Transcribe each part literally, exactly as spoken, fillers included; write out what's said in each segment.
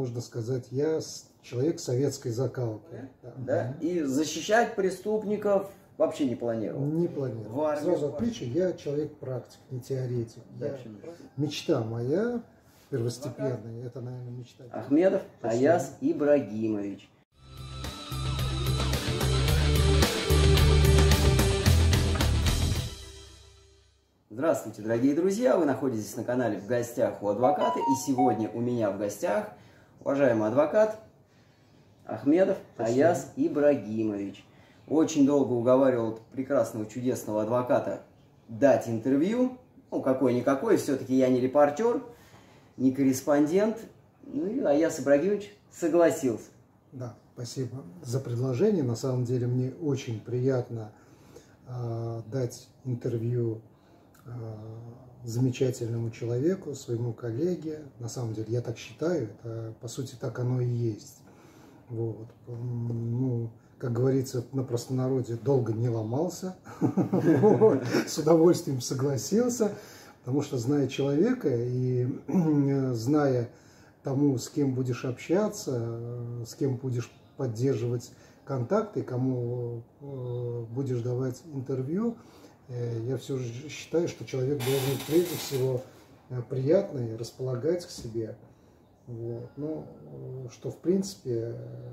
можно сказать, я человек советской закалки. Да? Да? И защищать преступников вообще не планировал? Не планировал. Сразу отвечу, я человек-практик, не теоретик. Я... Мечта моя первостепенная, это, наверное, мечта. Ахмедов Аяс Ибрагимович. Здравствуйте, дорогие друзья! Вы находитесь на канале «В гостях у адвоката». И сегодня у меня в гостях уважаемый адвокат Ахмедов Аяс Ибрагимович. Очень долго уговаривал прекрасного, чудесного адвоката дать интервью. Ну, какой-никакой, все-таки я не репортер, не корреспондент. Ну и Аяс Ибрагимович согласился. Да, спасибо за предложение. На самом деле мне очень приятно э, дать интервью замечательному человеку, своему коллеге. На самом деле, я так считаю, это, по сути, так оно и есть. Вот. Ну, как говорится на простонародье, долго не ломался, с удовольствием согласился, потому что, зная человека и зная тому, с кем будешь общаться, с кем будешь поддерживать контакты, кому будешь давать интервью, я все же считаю, что человек должен прежде всего приятный, располагать к себе. Вот. Ну, что в принципе,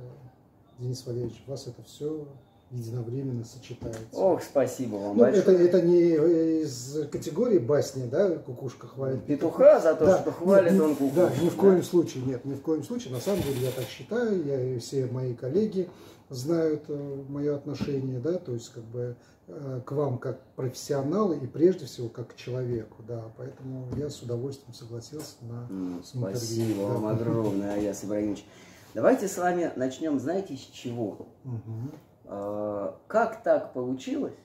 Денис Валерьевич, у вас это все единовременно сочетается. Ох, спасибо вам ну, большое. Это, это не из категории басни, да, кукушка хвалит петуха за то, да, что хвалит нет, он кукушку. Да, ни в коем да? случае, нет, ни в коем случае. На самом деле я так считаю, я и все мои коллеги знают э, мое отношение, да, то есть как бы э, к вам как профессионалу и прежде всего как к человеку, да, поэтому я с удовольствием согласился на mm, интервью. Спасибо да. вам огромное, Аяс Ибрагимович. Давайте с вами начнем, знаете, с чего? Угу. Э, как так получилось,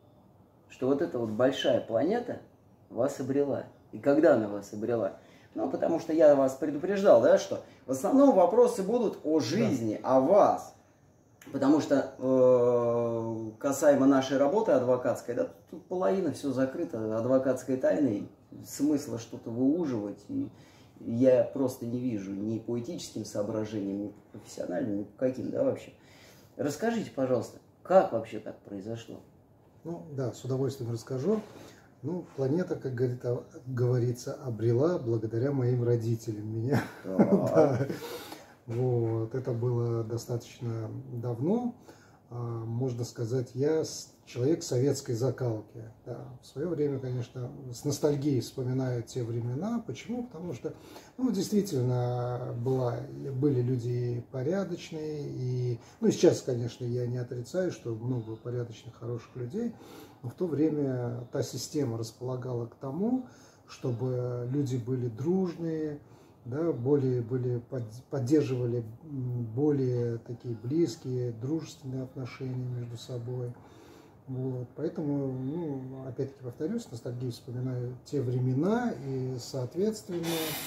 что вот эта вот большая планета вас обрела? И когда она вас обрела? Ну, потому что я вас предупреждал, да, что в основном вопросы будут о жизни, да. о вас. Потому что э, касаемо нашей работы адвокатской, да, тут половина все закрыто адвокатской тайной, смысла что-то выуживать, и я просто не вижу ни по этическим соображениям, ни по профессиональным, ни по каким, да, вообще. Расскажите, пожалуйста, как вообще так произошло? Ну, да, с удовольствием расскажу. Ну, планета, как говорит, говорится, обрела благодаря моим родителям меня. Да. Вот, это было достаточно давно, можно сказать, я человек советской закалки. Да, в свое время, конечно, с ностальгией вспоминаю те времена. Почему? Потому что, ну, действительно, была, были люди порядочные, и, ну, и сейчас, конечно, я не отрицаю, что много порядочных, хороших людей, но в то время та система располагала к тому, чтобы люди были дружные, да, более были, поддерживали более такие близкие, дружественные отношения между собой. Вот. Поэтому, ну, опять-таки повторюсь, ностальгию вспоминаю те времена, и, соответственно,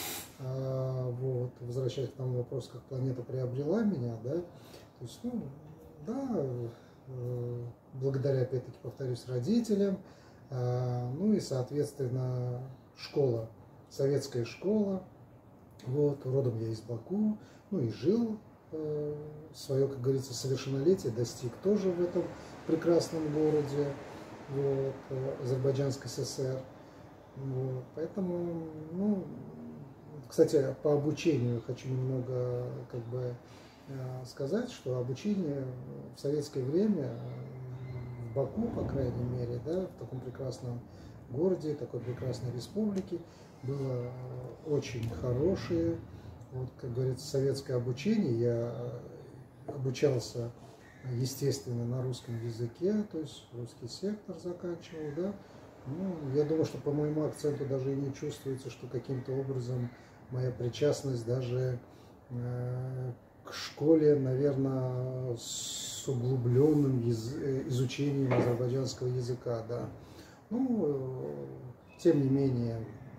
э, вот, возвращаясь к тому вопросу, как планета приобрела меня, да, то есть, ну, да, э, благодаря, опять-таки повторюсь, родителям, э, ну и, соответственно, школа, советская школа. Вот, родом я из Баку, ну и жил э, свое, как говорится, совершеннолетие, достиг тоже в этом прекрасном городе, вот, Азербайджанской ССР. Вот, поэтому, ну, кстати, по обучению хочу немного, как бы, э, сказать, что обучение в советское время в Баку, по крайней мере, да, в таком прекрасном городе, такой прекрасной республике, было очень хорошее, вот, как говорится, советское обучение. Я обучался, естественно, на русском языке, то есть русский сектор заканчивал, да. Ну, я думаю, что по моему акценту даже и не чувствуется, что каким-то образом моя причастность даже э, к школе, наверное, с углубленным яз... изучением азербайджанского языка, да. Ну, э, тем не менее,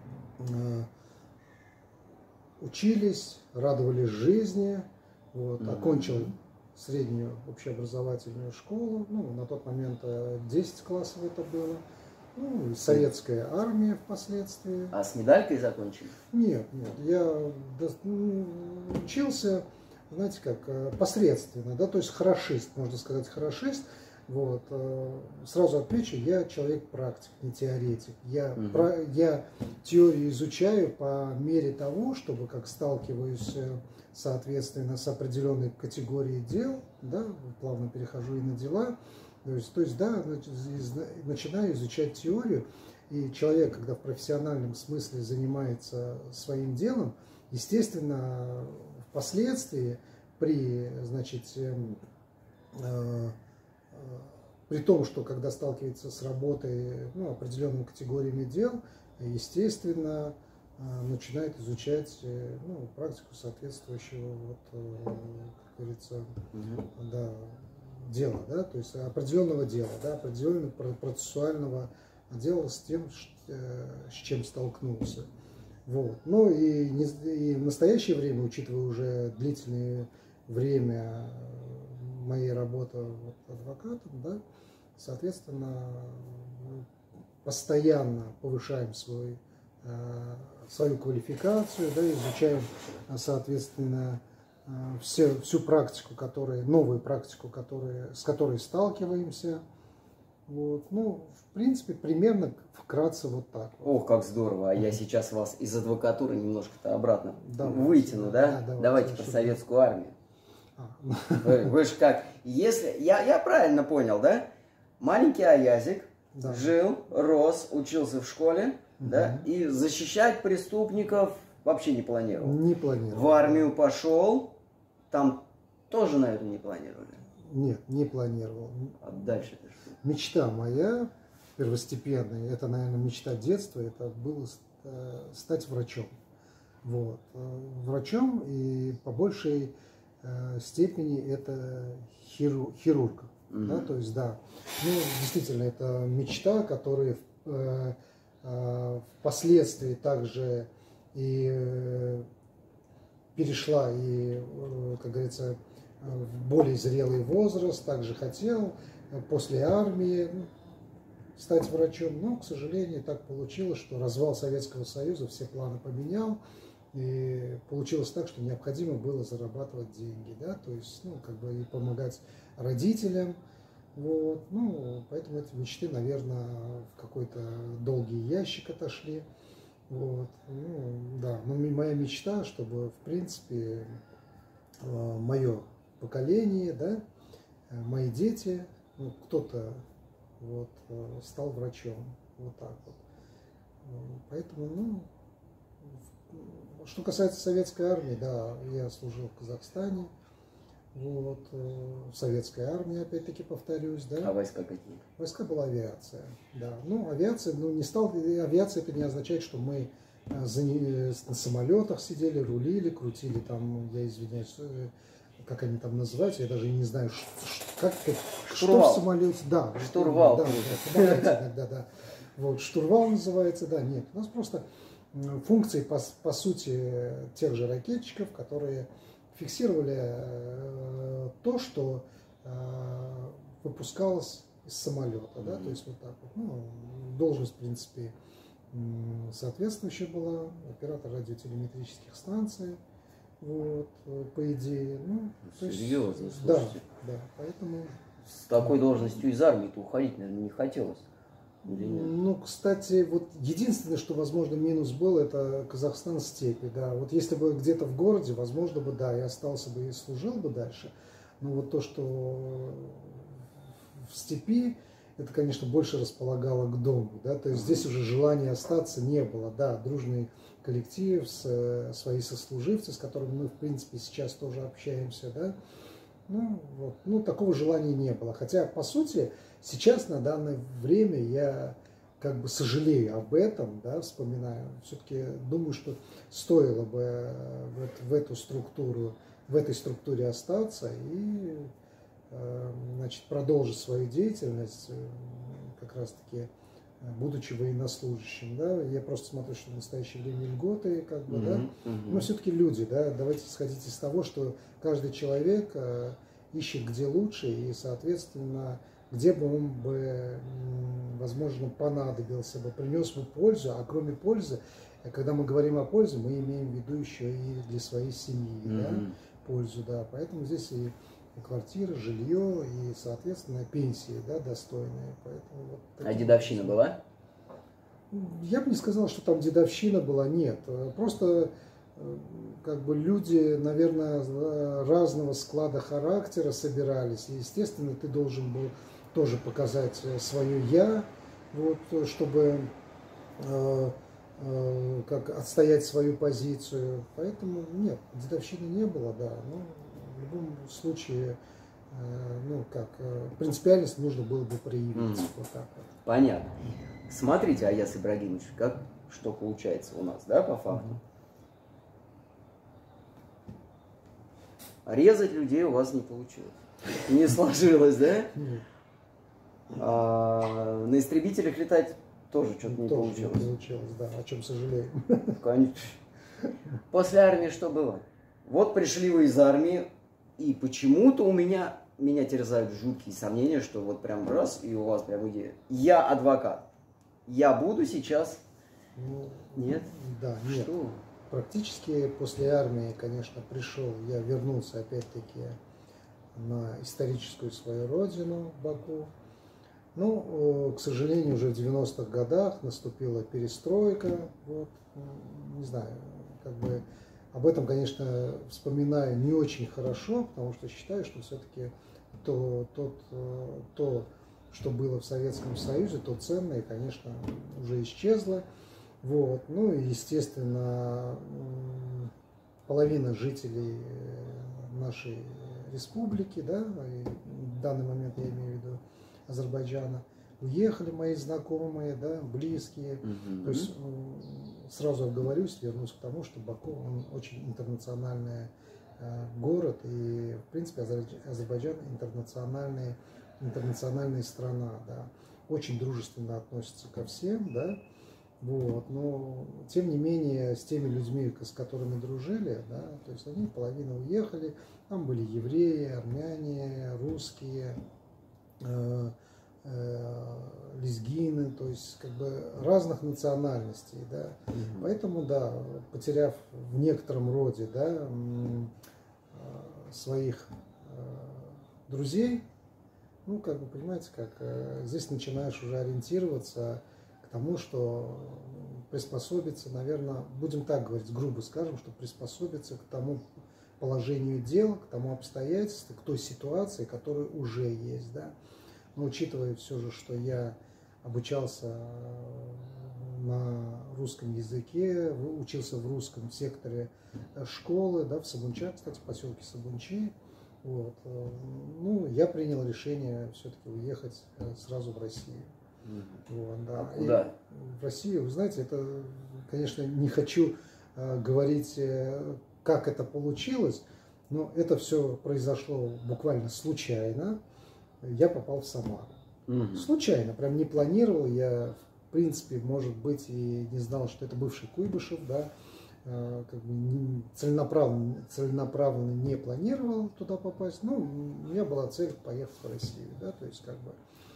учились, радовались жизни, вот, mm-hmm. окончил среднюю общеобразовательную школу, ну, на тот момент десять классов это было, ну, советская армия впоследствии. А с медалькой закончили? Нет, нет, я, ну, учился, знаете, как посредственно, да, то есть хорошист, можно сказать, хорошист. Вот. Сразу отмечу, я человек-практик, не теоретик. Я, угу. про, я теорию изучаю по мере того, чтобы, как сталкиваюсь, соответственно, с определенной категорией дел, да, плавно перехожу и на дела, то есть, то есть да, начинаю изучать теорию, и человек, когда в профессиональном смысле занимается своим делом, естественно, впоследствии при, значит, э, при том, что когда сталкивается с работой, ну, определенными категориями дел, естественно, начинает изучать, ну, практику соответствующего, вот, как говорится, угу. да, дела, да, то есть определенного дела, да, определенного процессуального дела с тем, с чем столкнулся. Вот. Ну и, не, и в настоящее время, учитывая уже длительное время моей работы вот, адвокатом, да, соответственно, постоянно повышаем свой, свою квалификацию, да, изучаем, соответственно, все, всю практику, которая, новую практику, которая, с которой сталкиваемся. Вот. Ну, в принципе, примерно вкратце вот так. Ох, как здорово. А я сейчас вас из адвокатуры немножко-то обратно давайте, вытяну, да? да? да давайте, давайте про советскую армию. А. Вы, вы же как, если, я, я правильно понял, да? Маленький Аязик да. жил, рос, учился в школе, угу. да? И защищать преступников вообще не планировал. Не планировал. В армию пошел, там тоже, наверное, не планировали. Нет, не планировал. А дальше-то что? Мечта моя первостепенная, это, наверное, мечта детства, это было стать врачом. Вот. Врачом и по большей степени это хиру, хирург. Mm-hmm. Да, то есть, да, ну, действительно, это мечта, которая э, э, впоследствии также и э, перешла и, э, как говорится, в более зрелый возраст, также хотел после армии стать врачом, но, к сожалению, так получилось, что развал Советского Союза все планы поменял, и получилось так, что необходимо было зарабатывать деньги, да, то есть, ну, как бы и помогать родителям, вот, ну, поэтому эти мечты, наверное, в какой-то долгий ящик отошли, вот, ну, да, но моя мечта, чтобы, в принципе, мое поколение, да, мои дети, ну, кто-то вот, стал врачом, вот так вот. Поэтому, ну, что касается советской армии, да, я служил в Казахстане, вот, в советской армии, опять-таки повторюсь, да. А войска какие? Войска была авиация, да. Ну, авиация, ну, не стал, авиация это не означает, что мы на самолетах сидели, рулили, крутили там, я извиняюсь, как они там называются, я даже не знаю, как, как что в самолете, да, штурвал, да, да, иногда, да, вот штурвал называется, да, нет, у нас просто функции по, по сути тех же ракетчиков, которые фиксировали э, то, что э, выпускалось из самолета, да, mm-hmm. то есть вот так вот, ну, должность в принципе соответствующая была, оператор радиотелеметрических станций. Вот, по идее, ну, серьезно, есть, слушайте. Да, да, поэтому... С такой должностью из армии-то уходить, наверное, не хотелось. Ну, кстати, вот единственное, что, возможно, минус был, это Казахстан степи, да. Вот если бы где-то в городе, возможно бы, да, я остался бы и служил бы дальше. Но вот то, что в степи, это, конечно, больше располагало к дому, да. То есть здесь уже желания остаться не было, да, дружный коллектив, с, свои сослуживцы, с которыми мы, в принципе, сейчас тоже общаемся, да. Ну, вот, ну, такого желания не было. Хотя, по сути, сейчас, на данное время, я как бы сожалею об этом, да, вспоминаю. Все-таки думаю, что стоило бы в, в эту структуру, в этой структуре остаться и, значит, продолжить свою деятельность, как раз-таки, будучи военнослужащим, да, я просто смотрю, что в настоящее время льготы, как бы, mm-hmm. да, mm-hmm. но все-таки люди, да, давайте исходить из того, что каждый человек э, ищет где лучше и, соответственно, где бы он бы, возможно, понадобился бы, принес бы пользу, а кроме пользы, А когда мы говорим о пользе, мы имеем в виду еще и для своей семьи, mm-hmm. да, пользу, да. Поэтому здесь и квартира, жилье и, соответственно, пенсии, да, достойные. Поэтому вот а дедовщина вот была? Я бы не сказал, что там дедовщина была, нет. Просто как бы люди, наверное, разного склада характера собирались. И, естественно, ты должен был тоже показать свое «я», вот, чтобы э, э, как отстоять свою позицию. Поэтому нет, дедовщины не было, да. Но в любом случае, э, ну, как, э, принципиальность нужно было бы проявить. Mm. Вот так вот. Понятно. Смотрите, Аяс Ибрагимович, как что получается у нас, да, по факту. Mm-hmm. Резать людей у вас не получилось. Не сложилось, да? Нет. А, на истребителях летать тоже что-то не тоже получилось. Не получилось, да, о чем сожалеем. Конечно. После армии что было? Вот пришли вы из армии, и почему-то у меня, меня терзают жуткие сомнения, что вот прям раз, и у вас прям идея. Я адвокат. Я буду сейчас... Ну, нет? Да, нет. Что? Практически после армии, конечно, пришел, я вернулся опять-таки на историческую свою родину, Баку. Ну, к сожалению, уже в девяностых годах наступила перестройка. Вот, не знаю, как бы об этом, конечно, вспоминаю не очень хорошо, потому что считаю, что все-таки то, тот, то, что было в Советском Союзе, то ценное, конечно, уже исчезло. Вот. Ну и, естественно, половина жителей нашей республики, да, и в данный момент я имею в виду Азербайджана, уехали мои знакомые, да, близкие. Mm-hmm. То есть сразу оговорюсь, вернусь к тому, что Баку, он очень интернациональный э, город, и в принципе Азербайджан интернациональная, интернациональная страна, да, очень дружественно относится ко всем, да, вот, но тем не менее с теми людьми, с которыми дружили, да, то есть они половина уехали, там были евреи, армяне, русские, э, э, лезгины, то есть как бы разных национальностей, да, mm-hmm. Поэтому, да, потеряв в некотором роде, да, э, своих э, друзей, ну, как бы, понимаете, как э, здесь начинаешь уже ориентироваться к тому, что приспособиться, наверное, будем так говорить, грубо скажем, что приспособиться к тому положению дел, к тому обстоятельству, к той ситуации, которая уже есть, да. Но учитывая все же, что я обучался на русском языке, учился в русском секторе школы, да, в Сабунчах, кстати, в поселке Сабунчи, вот, ну, я принял решение все-таки уехать сразу в Россию. Вот, да. А куда? И в Россию, вы знаете, это, конечно, не хочу э, говорить, э, как это получилось, но это все произошло буквально случайно. Я попал в Самару. Угу. Случайно, прям не планировал. Я, в принципе, может быть, и не знал, что это бывший Куйбышев, да, э, как бы не, целенаправленно, целенаправленно не планировал туда попасть. Ну, у меня была цель поехать в Россию, да, то есть как бы.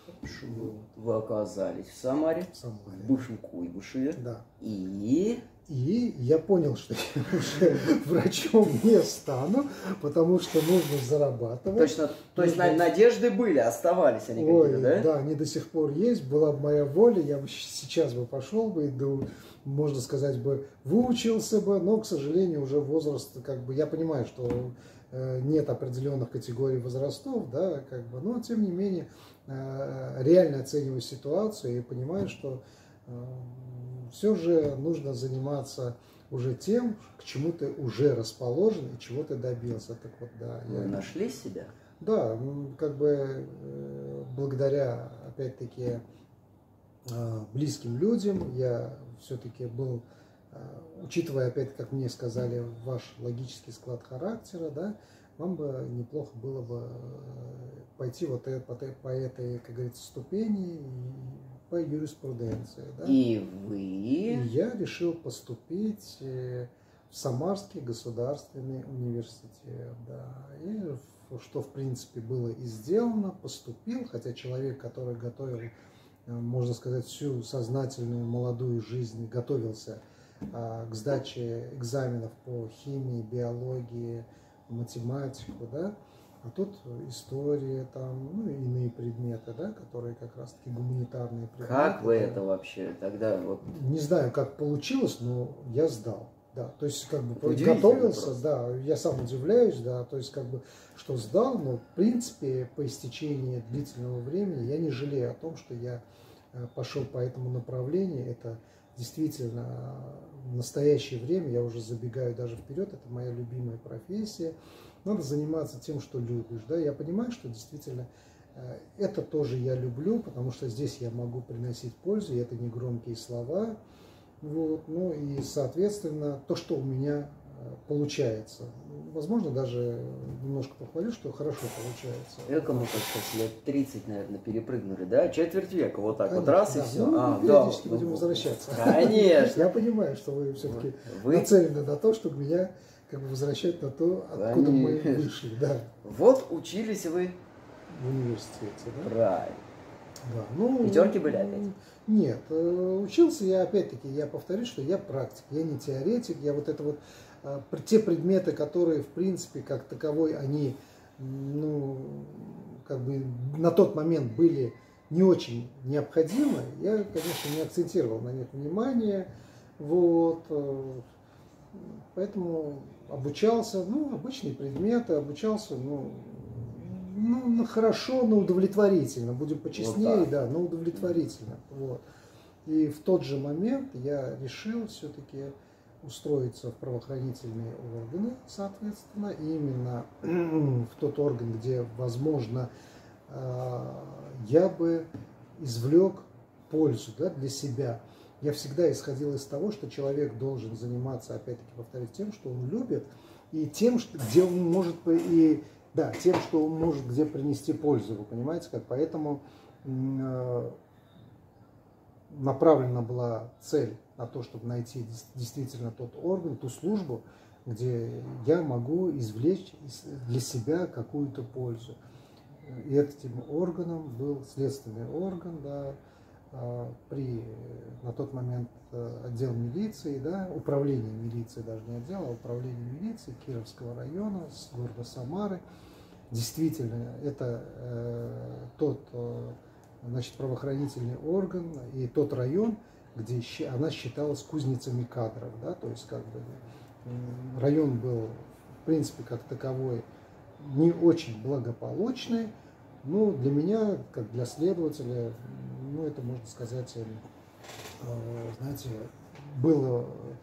Вы оказались в Самаре, в, Самаре. В бывшем Куйбышеве, да. и... И я понял, что я уже врачом не стану, потому что нужно зарабатывать. Точно, то есть нужно... надежды были, оставались они Ой, какие-то, да? Да, они до сих пор есть. Была бы моя воля, я бы сейчас бы пошел бы, да, можно сказать бы, выучился бы, но, к сожалению, уже возраст, как бы, я понимаю, что э, нет определенных категорий возрастов, да, как бы, но, тем не менее, э, реально оцениваю ситуацию и понимаю, что э, все же нужно заниматься уже тем, к чему ты уже расположен и чего ты добился. Так вот, да. Вы я... нашли себя? Да, как бы э, благодаря, опять-таки, э, близким людям я все-таки был, э, учитывая, опять, как мне сказали, ваш логический склад характера, да, вам бы неплохо было бы пойти вот по, по этой, как говорится, ступени, по юриспруденции. Да? И вы? И я решил поступить в Самарский государственный университет. Да. И что, в принципе, было и сделано, поступил, хотя человек, который готовил, можно сказать, всю сознательную молодую жизнь, готовился а, к сдаче экзаменов по химии, биологии, математику, да, а тут история, там, ну, иные предметы, да, которые как раз-таки гуманитарные предметы. Как вы это вообще тогда? Вот... Не знаю, как получилось, но я сдал. Да, то есть как бы Удивительно готовился, просто. да, я сам удивляюсь, да, то есть как бы что сдал, но в принципе по истечении длительного времени я не жалею о том, что я пошел по этому направлению. Это действительно в настоящее время, я уже забегаю даже вперед, это моя любимая профессия. Надо заниматься тем, что любишь, да. Я понимаю, что действительно это тоже я люблю, потому что здесь я могу приносить пользу, и это не громкие слова. Вот, ну и, соответственно, то, что у меня получается. Возможно, даже немножко похвалю, что хорошо получается. Эко мы, так сказать, лет тридцать, наверное, перепрыгнули, да? Четверть века, вот так. Конечно, вот раз да. и все. Ну, а, периодически да. будем возвращаться. Конечно. Я понимаю, что вы все-таки вы... нацелены на то, чтобы меня как бы возвращать на то, откуда Конечно. мы вышли. Да. Вот учились вы в университете, да? Правильно. Да. Ну, пятерки были опять? Нет, учился я, опять-таки, я повторюсь, что я практик, я не теоретик, я вот это вот, те предметы, которые, в принципе, как таковой, они, ну, как бы на тот момент были не очень необходимы, я, конечно, не акцентировал на них внимание, вот, поэтому обучался, ну, обычные предметы, обучался, ну, ну, хорошо, но удовлетворительно, будем почестнее, вот да, но удовлетворительно, вот. И в тот же момент я решил все-таки устроиться в правоохранительные органы, соответственно, и именно в тот орган, где, возможно, я бы извлек пользу, да, для себя. Я всегда исходил из того, что человек должен заниматься, опять-таки, повторить, тем, что он любит, и тем, что, где он может, и, да, тем, что он может где принести пользу, вы понимаете, как, поэтому э, направлена была цель на то, чтобы найти действительно тот орган, ту службу, где я могу извлечь для себя какую-то пользу. И этим органом был следственный орган, да, при, на тот момент отдел милиции, да, управление милиции, даже не отдел, а управление милиции Кировского района с города Самары. Действительно, это э, тот, э, значит, правоохранительный орган и тот район, где она считалась кузницами кадров, да, то есть как бы район был, в принципе, как таковой, не очень благополучный, но для меня, как для следователя, ну, это, можно сказать, знаете, было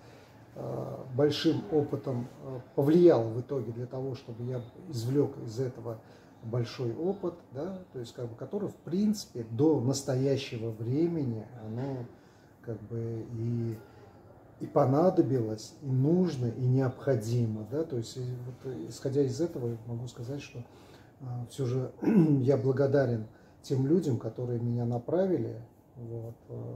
большим опытом, повлияло в итоге для того, чтобы я извлек из этого большой опыт, да, то есть, как бы, который, в принципе, до настоящего времени, оно, как бы, и, и понадобилось, и нужно, и необходимо, да, то есть, вот, исходя из этого, могу сказать, что все же я благодарен тем людям, которые меня направили вот,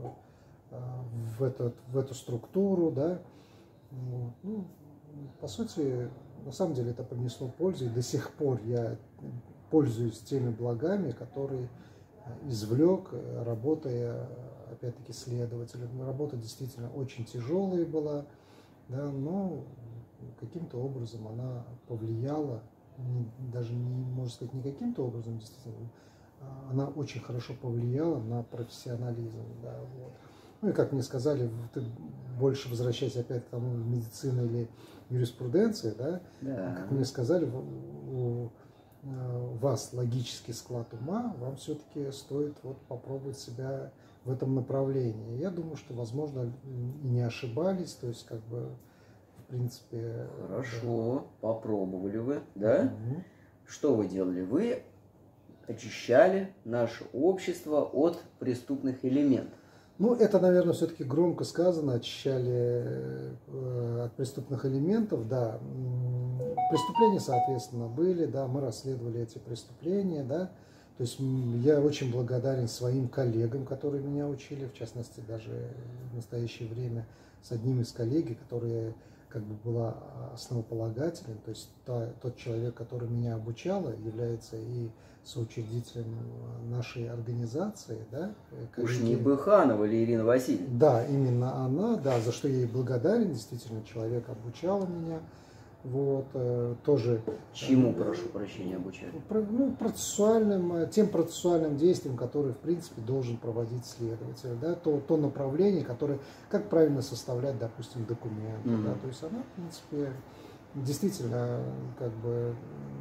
в, этот, в эту структуру, да. Вот. Ну, по сути, на самом деле это принесло пользу, и до сих пор я пользуюсь теми благами, которые извлек, работая, опять-таки, следователем. Работа действительно очень тяжелая была, да, но каким-то образом она повлияла, даже не, можно сказать, не каким-то образом, действительно, она очень хорошо повлияла на профессионализм. Да, вот. Ну и как мне сказали, ты больше возвращайся опять к тому, медицины или юриспруденции, да, да. Как мне сказали, у, у вас логический склад ума, вам все-таки стоит вот попробовать себя в этом направлении. Я думаю, что, возможно, и не ошибались, то есть, как бы, в принципе... Хорошо, да. Попробовали вы, да? Угу. Что вы делали? Вы очищали наше общество от преступных элементов. Ну, это, наверное, все-таки громко сказано, очищали э, от преступных элементов, да. Преступления, соответственно, были, да, мы расследовали эти преступления, да. То есть я очень благодарен своим коллегам, которые меня учили, в частности, даже в настоящее время с одним из коллег, которые как бы была основополагателем, то есть та, тот человек, который меня обучала, является и соучредителем нашей организации, да. Уж не Быханова или Ирина Васильевна? Да, именно она, да, за что я ей благодарен, действительно, человек обучала меня. Вот, э, тоже... Чему, прошу прощения, обучали? Ну, процессуальным, тем процессуальным действиям, которые, в принципе, должен проводить следователь, да, то, то направление, которое, как правильно составлять, допустим, документы, mm-hmm. да, то есть она, в принципе, действительно, как бы,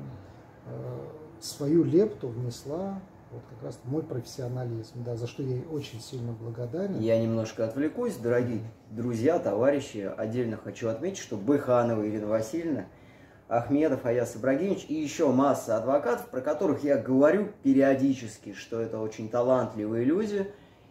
э, свою лепту внесла вот как раз мой профессионализм, да, за что я ей очень сильно благодарен. Я немножко отвлекусь, дорогие друзья, товарищи. Отдельно хочу отметить, что Быханова Ирина Васильевна, Ахмедов Аяс Ибрагимович и еще масса адвокатов, про которых я говорю периодически, что это очень талантливые люди.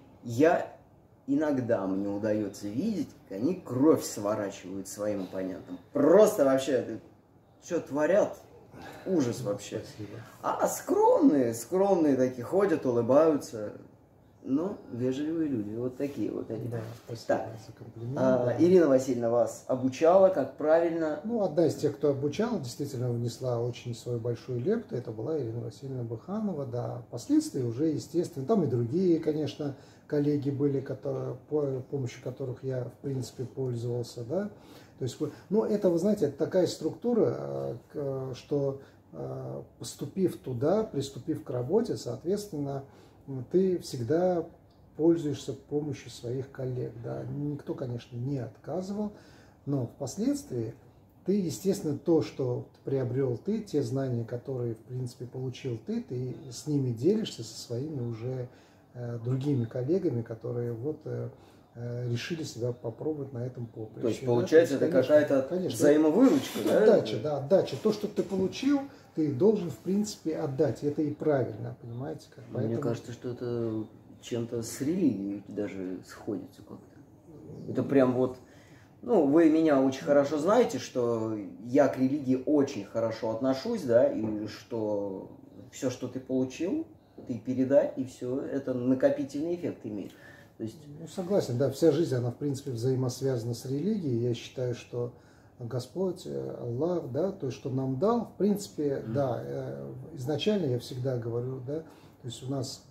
Я иногда мне удается видеть, как они кровь сворачивают своим оппонентам. Просто вообще, что творят? Ужас вообще. Спасибо. А скромные, скромные такие ходят, улыбаются. Ну, вежливые люди. Вот такие вот они. Да, спасибо так. за комплимент. А, да. Ирина Васильевна вас обучала, как правильно? Ну, одна из тех, кто обучал, действительно внесла очень свою большую лепту. Это была Ирина Васильевна Быханова, да. Впоследствии уже, естественно, там и другие, конечно, коллеги были, которые, по помощью которых я, в принципе, пользовался, да. То есть, ну, это, вы знаете, это такая структура, что, поступив туда, приступив к работе, соответственно, ты всегда пользуешься помощью своих коллег, да. Никто, конечно, не отказывал, но впоследствии ты, естественно, то, что приобрел ты, те знания, которые, в принципе, получил ты, ты с ними делишься со своими уже другими коллегами, которые вот решили себя попробовать на этом поприще. То есть, получается, да? Это какая-то взаимовыручка, да? Отдача, да, отдача. То, что ты получил, ты должен, в принципе, отдать. Это и правильно, понимаете? Как? Поэтому... Мне кажется, что это чем-то с религией даже сходится как-то. Это прям вот... Ну, вы меня очень хорошо знаете, что я к религии очень хорошо отношусь, да, и что все, что ты получил, ты передай, и все, это накопительный эффект имеет. То есть... Ну, согласен, да, вся жизнь, она, в принципе, взаимосвязана с религией. Я считаю, что Господь, Аллах, да, то, что нам дал, в принципе, mm-hmm. да, изначально я всегда говорю, да, то есть у нас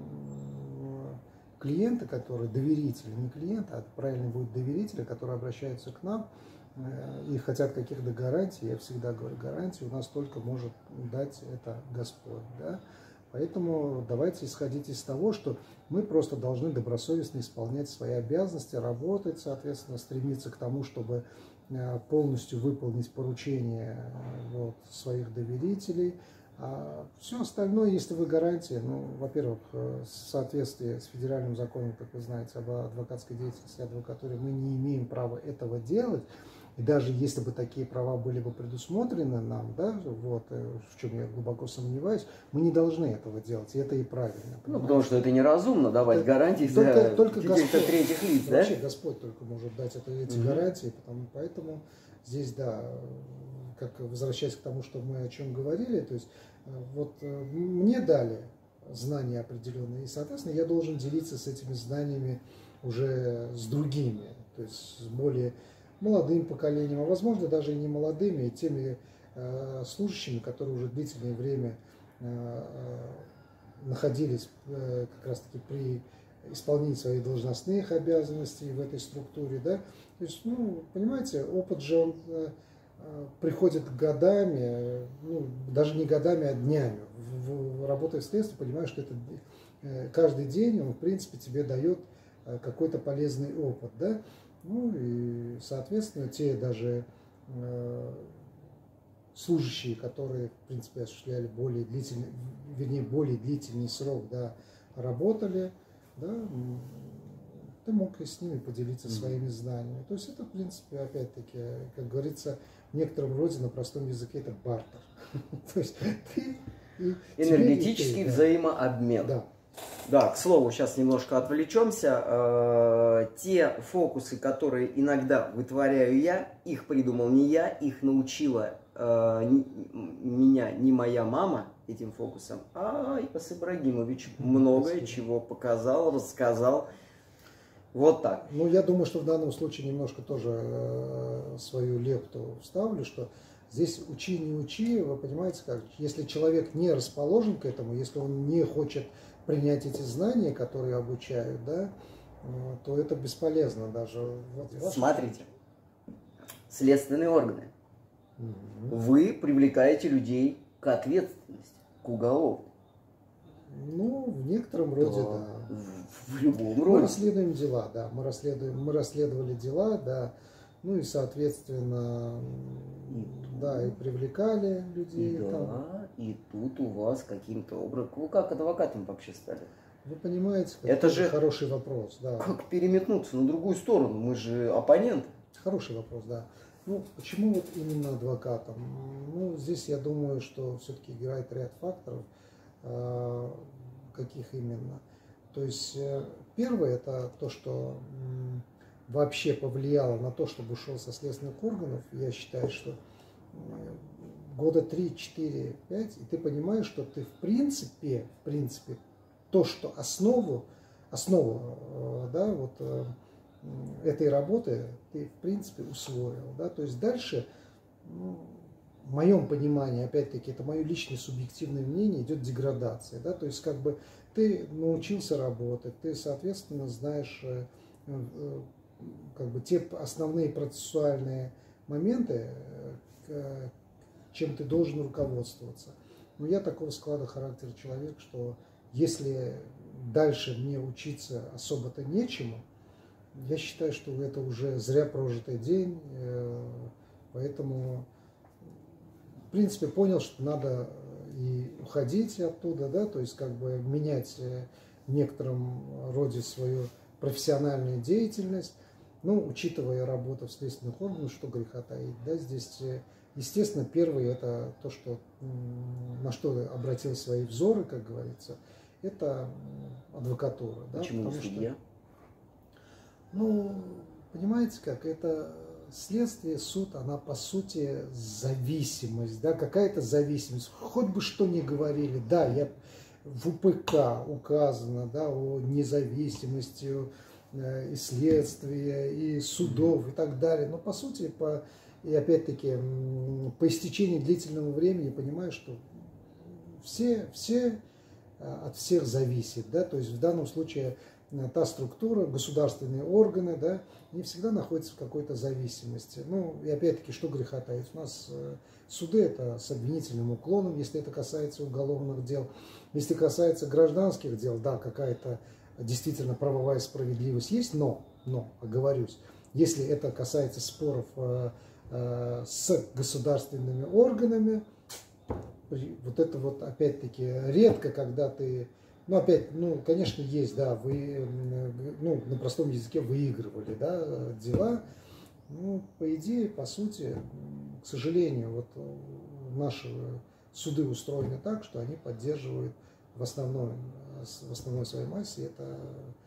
клиенты, которые доверители, не клиенты, а правильно будет доверители, которые обращаются к нам и хотят каких-то гарантий, я всегда говорю, гарантии у нас только может дать это Господь, да. Поэтому давайте исходить из того, что мы просто должны добросовестно исполнять свои обязанности, работать, соответственно, стремиться к тому, чтобы полностью выполнить поручения вот, своих доверителей. А все остальное, если вы гарантия, ну, во-первых, в соответствии с федеральным законом, как вы знаете, об адвокатской деятельности и адвокатуре, мы не имеем права этого делать. И даже если бы такие права были бы предусмотрены нам, да, вот, в чем я глубоко сомневаюсь, мы не должны этого делать, и это и правильно. Понимаете? Ну, потому что это неразумно давать это, гарантии только, за только каких-то третьих лиц, да? Вообще Господь только может дать это, эти mm-hmm. гарантии, потому, поэтому здесь, да, как возвращаясь к тому, что мы о чем говорили, то есть вот мне дали знания определенные, и, соответственно, я должен делиться с этими знаниями уже с другими, то есть с более молодым поколением, а возможно даже и не молодыми, и теми э, служащими, которые уже длительное время э, находились э, как раз-таки при исполнении своих должностных обязанностей в этой структуре, да. То есть, ну, понимаете, опыт же он э, приходит годами, ну, даже не годами, а днями. В, в, работая в следствии, понимаешь, что это э, каждый день, он, в принципе, тебе дает э, какой-то полезный опыт, да. Ну и, соответственно, те даже э, служащие, которые, в принципе, осуществляли более длительный, вернее, более длительный срок, да, работали, да, ты мог и с ними поделиться mm-hmm. своими знаниями. То есть это, в принципе, опять-таки, как говорится, в некотором роде на простом языке это бартер. То есть ты энергетический взаимообмен. Да. Да, к слову, сейчас немножко отвлечемся. Э, те фокусы, которые иногда вытворяю я, их придумал не я, их научила э, не, меня не моя мама этим фокусом, а Аяс Ибрагимович многое чего показал, рассказал. Вот так. Ну, я думаю, что в данном случае немножко тоже э, свою лепту вставлю, что здесь учи, не учи, вы понимаете, как, если человек не расположен к этому, если он не хочет принять эти знания, которые обучают, да, э, то это бесполезно даже. Вот, смотрите, следственные органы. Угу. Вы привлекаете людей к ответственности, к уголовной. Ну, в некотором роде, да. да. В, в любом Мы роде. расследуем дела, да. Мы расследуем, мы расследовали дела, да. Ну и, соответственно, и да, и привлекали людей. И, да, там. И тут у вас каким-то образом... Вы как адвокатом вообще стали? Вы понимаете, это же хороший вопрос, да. Как переметнуться на другую сторону? Мы же оппоненты. Хороший вопрос, да. Ну, почему вот именно адвокатом? Ну, здесь я думаю, что все-таки играет ряд факторов. Каких именно? То есть первое это то, что вообще повлияло на то, чтобы ушел со следственных органов. Я считаю, что года три, четыре, пять, и ты понимаешь, что ты в принципе, в принципе, то, что основу, основу, да, вот этой работы ты в принципе усвоил, да, то есть дальше, ну, в моем понимании, опять-таки, это мое личное субъективное мнение, идет деградация, да, то есть как бы ты научился работать, ты, соответственно, знаешь как бы те основные процессуальные моменты, чем ты должен руководствоваться. Но я такого склада характера человек, что если дальше мне учиться особо-то нечему, я считаю, что это уже зря прожитый день, поэтому, в принципе, понял, что надо и уходить оттуда, да, то есть как бы менять в некотором роде свою профессиональную деятельность, ну, учитывая работу в следственных органах, что греха таить, да, здесь, естественно, первое, это то, что, на что обратил свои взоры, как говорится, это адвокатура. Почему да, не судья? Что, ну, понимаете как, это следствие, суд, она по сути зависимость, да, какая-то зависимость, хоть бы что ни говорили, да, я в УПК указано, да, о независимости и следствия, и судов, и так далее, но по сути, по, и опять-таки, по истечении длительного времени понимаю, что все, все от всех зависит, да, то есть в данном случае та структура, государственные органы, да, не всегда находятся в какой-то зависимости. Ну, и опять-таки, что греха таить? У нас суды это с обвинительным уклоном, если это касается уголовных дел. Если касается гражданских дел, да, какая-то действительно правовая справедливость есть, но, но, оговорюсь, если это касается споров э, э, с государственными органами, вот это вот опять-таки редко, когда ты, ну опять, ну конечно есть, да, вы, ну на простом языке выигрывали, да, дела, ну по идее, по сути, к сожалению, вот наши суды устроены так, что они поддерживают в основной, в основной своей массе это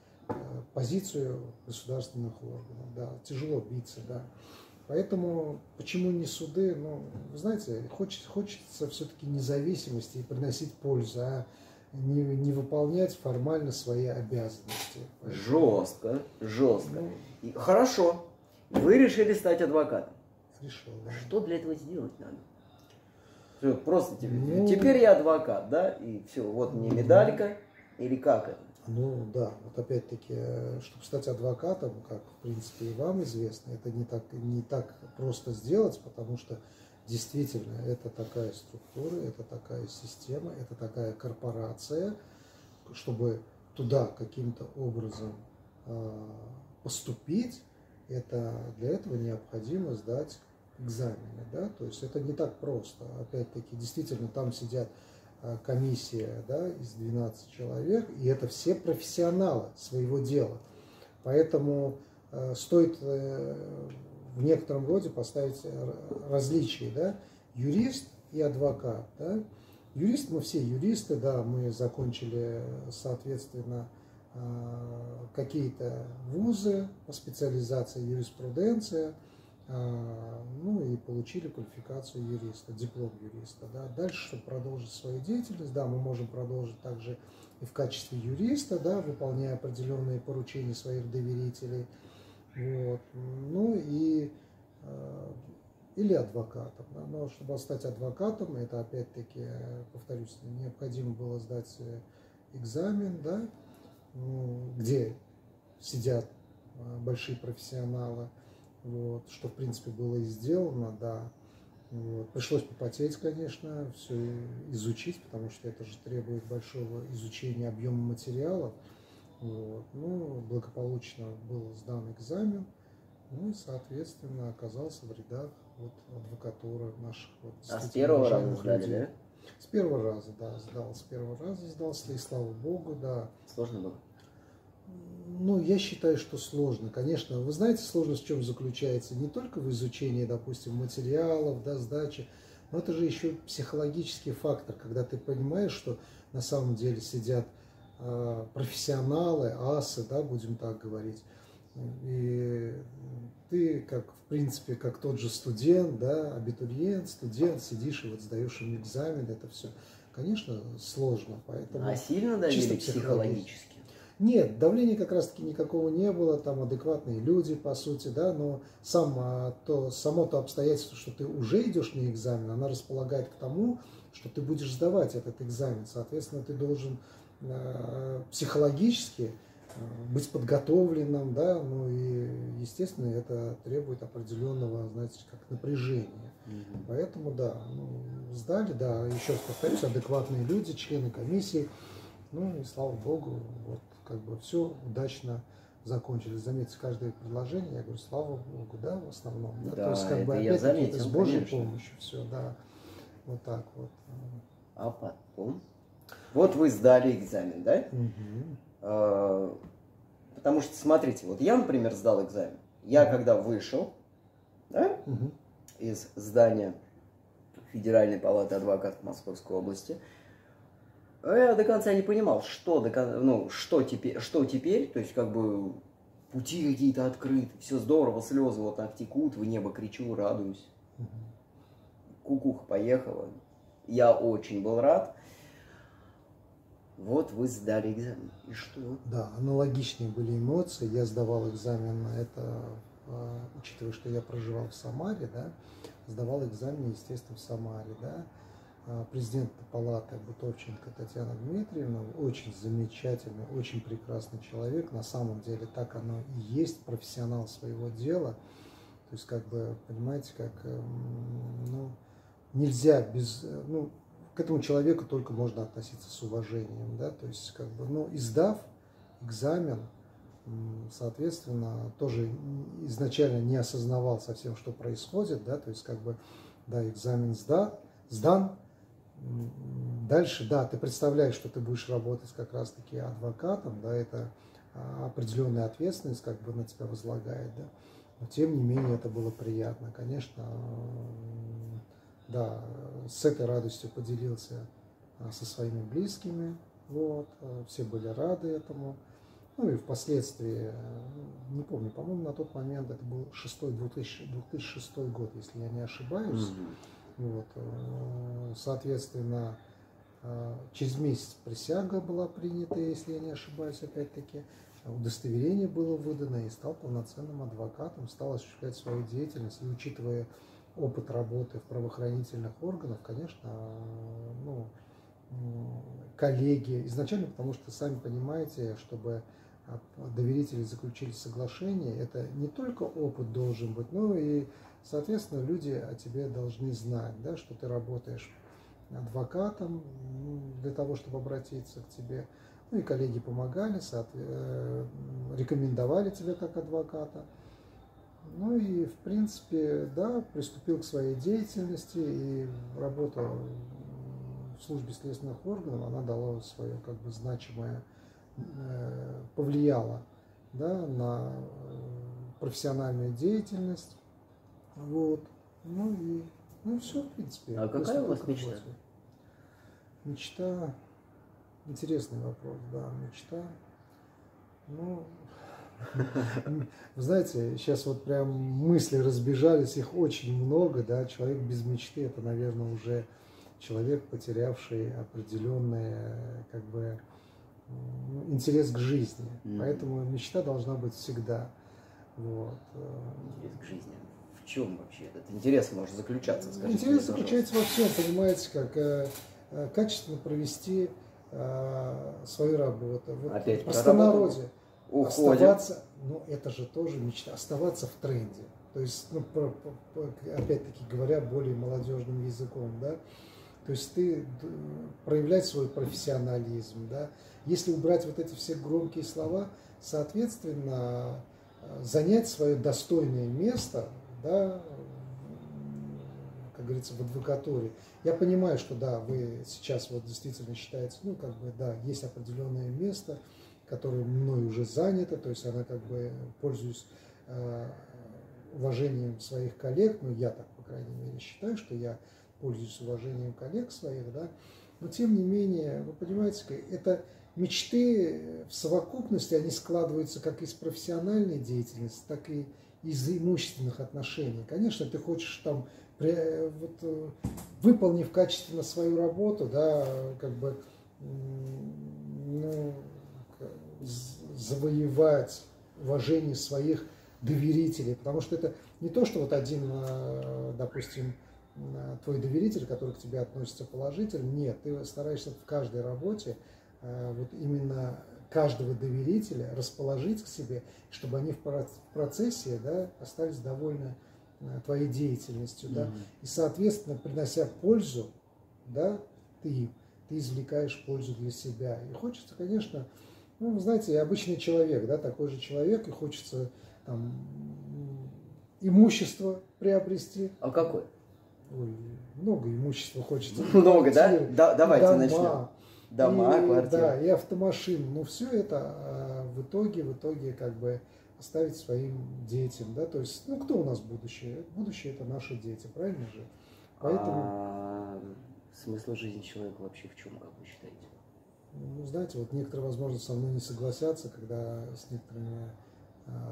позицию государственных органов, да, тяжело биться, да. Поэтому, почему не суды? Ну, вы знаете, хочется, хочется все-таки независимости и приносить пользу, а не, не выполнять формально свои обязанности. Жестко, жестко. Ну, и, хорошо, вы решили стать адвокатом. Решил, да. Что для этого сделать надо? Все, просто теперь, ну, теперь я адвокат, да, и все, вот мне медалька, или как это? Ну да, вот опять-таки, чтобы стать адвокатом, как в принципе и вам известно, это не так, не так просто сделать, потому что действительно это такая структура, это такая система, это такая корпорация, чтобы туда каким-то образом э, поступить, это, для этого необходимо сдать экзамены, да, то есть это не так просто, опять-таки, действительно там сидят комиссия, да, из двенадцати человек, и это все профессионалы своего дела. Поэтому э, стоит э, в некотором роде поставить различие, да, юрист и адвокат. Да. Юрист, мы все юристы, да, мы закончили, соответственно, э, какие-то вузы по специализации юриспруденция, Ну и получили квалификацию юриста, диплом юриста. Да. Дальше, чтобы продолжить свою деятельность, да, мы можем продолжить также и в качестве юриста, да, выполняя определенные поручения своих доверителей. Вот. Ну и или адвокатом. Да. Но чтобы стать адвокатом, это опять-таки, повторюсь, необходимо было сдать экзамен, да, где сидят большие профессионалы. Вот, что, в принципе, было и сделано, да. Вот. Пришлось попотеть, конечно, все изучить, потому что это же требует большого изучения объема материалов. Вот. Ну, благополучно был сдан экзамен, ну и, соответственно, оказался в рядах вот, адвокатуры наших. Вот, а с первого раза сдали, людей. Да? С первого раза, да, сдал, с первого раза сдался, и слава богу, да. Сложно было? Ну, я считаю, что сложно. Конечно, вы знаете, сложность в чем заключается? Не только в изучении, допустим, материалов, да, сдачи, но это же еще психологический фактор, когда ты понимаешь, что на самом деле сидят э, профессионалы, асы, да, будем так говорить. И ты, как, в принципе, как тот же студент, да, абитуриент, студент, сидишь и вот сдаешь им экзамен, это все, конечно, сложно. Поэтому а сильно давили психологически? Нет, давления как раз-таки никакого не было, там адекватные люди, по сути, да, но сам, то, само то обстоятельство, что ты уже идешь на экзамен, она располагает к тому, что ты будешь сдавать этот экзамен. Соответственно, ты должен э, психологически э, быть подготовленным, да, ну и, естественно, это требует определенного, знаете, как напряжения. Mm-hmm. Поэтому, да, ну, сдали, да, еще раз повторюсь, адекватные люди, члены комиссии, ну и слава богу, вот. Как бы все удачно закончились. Заметьте, каждое предложение, я говорю, слава богу, да, в основном. Да? Да, то есть, как бы, опять-таки, это с Божьей конечно. помощью все, да. Вот так вот. А потом? Вот вы сдали экзамен, да? Угу. А, потому что, смотрите, вот я, например, сдал экзамен. Я угу. когда вышел, да, угу. из здания Федеральной палаты адвокатов Московской области, я до конца не понимал, что, до, ну, что, теперь, что теперь, то есть как бы пути какие-то открыты, все здорово, слезы вот так текут, в небо кричу, радуюсь. Угу. Кукуха поехала. Я очень был рад. Вот вы сдали экзамен. И что? Да, аналогичные были эмоции. Я сдавал экзамен, это, учитывая, что я проживал в Самаре, да, сдавал экзамен, естественно, в Самаре, да. Президент палаты Бутовченко Татьяна Дмитриевна, очень замечательный, очень прекрасный человек, на самом деле так оно и есть, профессионал своего дела, то есть как бы, понимаете, как, ну, нельзя без, ну, к этому человеку только можно относиться с уважением, да, то есть как бы, ну, и сдав экзамен, соответственно, тоже изначально не осознавал совсем, что происходит, да, то есть как бы, да, экзамен сдан, сдан, дальше, да, ты представляешь, что ты будешь работать как раз-таки адвокатом, да, это определенная ответственность как бы на тебя возлагает, да, но тем не менее это было приятно, конечно, да, с этой радостью поделился со своими близкими, вот, все были рады этому, ну и впоследствии, не помню, по-моему, на тот момент это был шестой, две тысячи шестой год, если я не ошибаюсь. Mm-hmm. Вот, соответственно, через месяц присяга была принята, если я не ошибаюсь, опять-таки, удостоверение было выдано, и стал полноценным адвокатом, стал осуществлять свою деятельность, и учитывая опыт работы в правоохранительных органах, конечно, ну, коллеги, изначально, потому что, сами понимаете, чтобы доверители заключили соглашение, это не только опыт должен быть, но и, соответственно, люди о тебе должны знать, да, что ты работаешь адвокатом для того, чтобы обратиться к тебе. Ну и коллеги помогали, рекомендовали тебя как адвоката. Ну и, в принципе, да, приступил к своей деятельности, и работа в службе следственных органов, она дала свое, как бы, значимое, повлияла, да, на профессиональную деятельность. Вот. Ну и ну все, в принципе. А какая у вас мечта? Мечта. Интересный вопрос, да, мечта. Ну, Вы знаете, сейчас вот прям мысли разбежались, их очень много, да, человек без мечты, это, наверное, уже человек, потерявший определенный, как бы, интерес к жизни. Mm-hmm. Поэтому мечта должна быть всегда. Вот. Интерес к жизни. В чем вообще этот интерес может заключаться? Скажите, интерес мне, заключается во всем, понимаете, как э, э, качественно провести э, свою работу. Вот опять в простонародье. Уходим. Оставаться, ну это же тоже мечта, оставаться в тренде. То есть, ну, про, про, опять-таки говоря более молодежным языком, да. То есть ты проявлять свой профессионализм, да. Если убрать вот эти все громкие слова, соответственно, занять свое достойное место, да, как говорится, в адвокатуре. Я понимаю, что да, вы сейчас вот действительно считаете, ну, как бы, да, есть определенное место, которое мной уже занято, то есть она как бы пользуюсь э, уважением своих коллег, ну, я так, по крайней мере, считаю, что я пользуюсь уважением коллег своих, да, но тем не менее, вы понимаете, это мечты в совокупности, они складываются как из профессиональной деятельности, так и из имущественных отношений. Конечно, ты хочешь там, вот, выполнив качественно свою работу, да, как бы, ну, завоевать уважение своих доверителей, потому что это не то, что вот один, допустим, твой доверитель, который к тебе относится положительно, нет, ты стараешься в каждой работе вот именно каждого доверителя расположить к себе, чтобы они в процессе, да, остались довольны твоей деятельностью, да, mm-hmm. и, соответственно, принося пользу, да, ты, ты извлекаешь пользу для себя. И хочется, конечно, ну, вы знаете, я обычный человек, да, такой же человек, и хочется там имущество приобрести. А какой? Ой, много имущества хочется. Много, да? да? Давайте дома, начнем. Дома, и, квартиры. Да, и автомашины. Но все это а, в итоге, в итоге как бы оставить своим детям, да, то есть, ну, кто у нас будущее? Будущее это наши дети, правильно же? Поэтому... А смысл жизни человека вообще в чем, как вы считаете? Ну, знаете, вот некоторые, возможно, со мной не согласятся, когда с некоторыми а,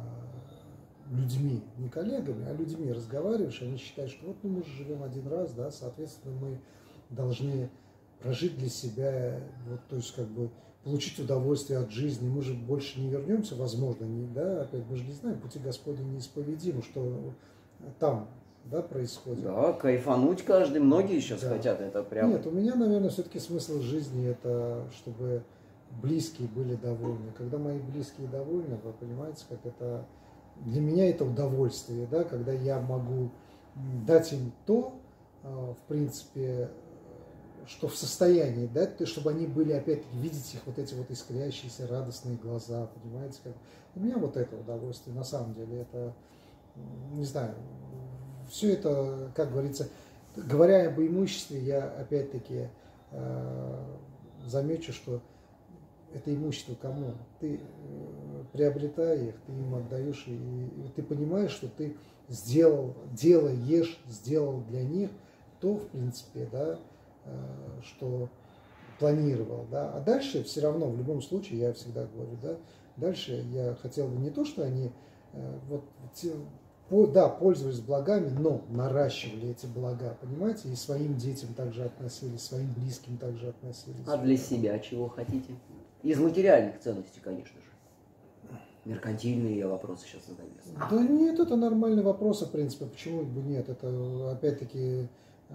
людьми, не коллегами, а людьми разговариваешь, они считают, что вот, ну, мы же живем один раз, да, соответственно, мы должны прожить для себя, вот, то есть, как бы, получить удовольствие от жизни, мы же больше не вернемся, возможно, не, да, опять мы же не знаем, пути Господни неисповедимы, что там, да, происходит. Да, кайфануть каждый, многие сейчас да. хотят, это прям... Нет, у меня, наверное, все-таки смысл жизни это, чтобы близкие были довольны. Когда мои близкие довольны, вы понимаете, как это, для меня это удовольствие, да, когда я могу дать им то, в принципе, что в состоянии дать, чтобы они были, опять-таки, видеть их вот эти вот искрящиеся радостные глаза, понимаете, как у меня вот это удовольствие, на самом деле, это, не знаю, все это, как говорится, говоря об имуществе, я опять-таки э, замечу, что это имущество кому? Ты э, приобретая их, ты им отдаешь, и, и ты понимаешь, что ты сделал, делаешь, сделал для них то, в принципе, да, э, что планировал, да, а дальше все равно, в любом случае, я всегда говорю, да, дальше я хотел бы не то, что они э, вот те, да, пользовались благами, но наращивали эти блага, понимаете, и своим детям также относились, своим близким также относились. А для себя чего хотите? Из материальных ценностей, конечно же. Меркантильные я вопросы сейчас задаю. Да нет, это нормальный вопрос, в принципе, почему бы нет, это опять-таки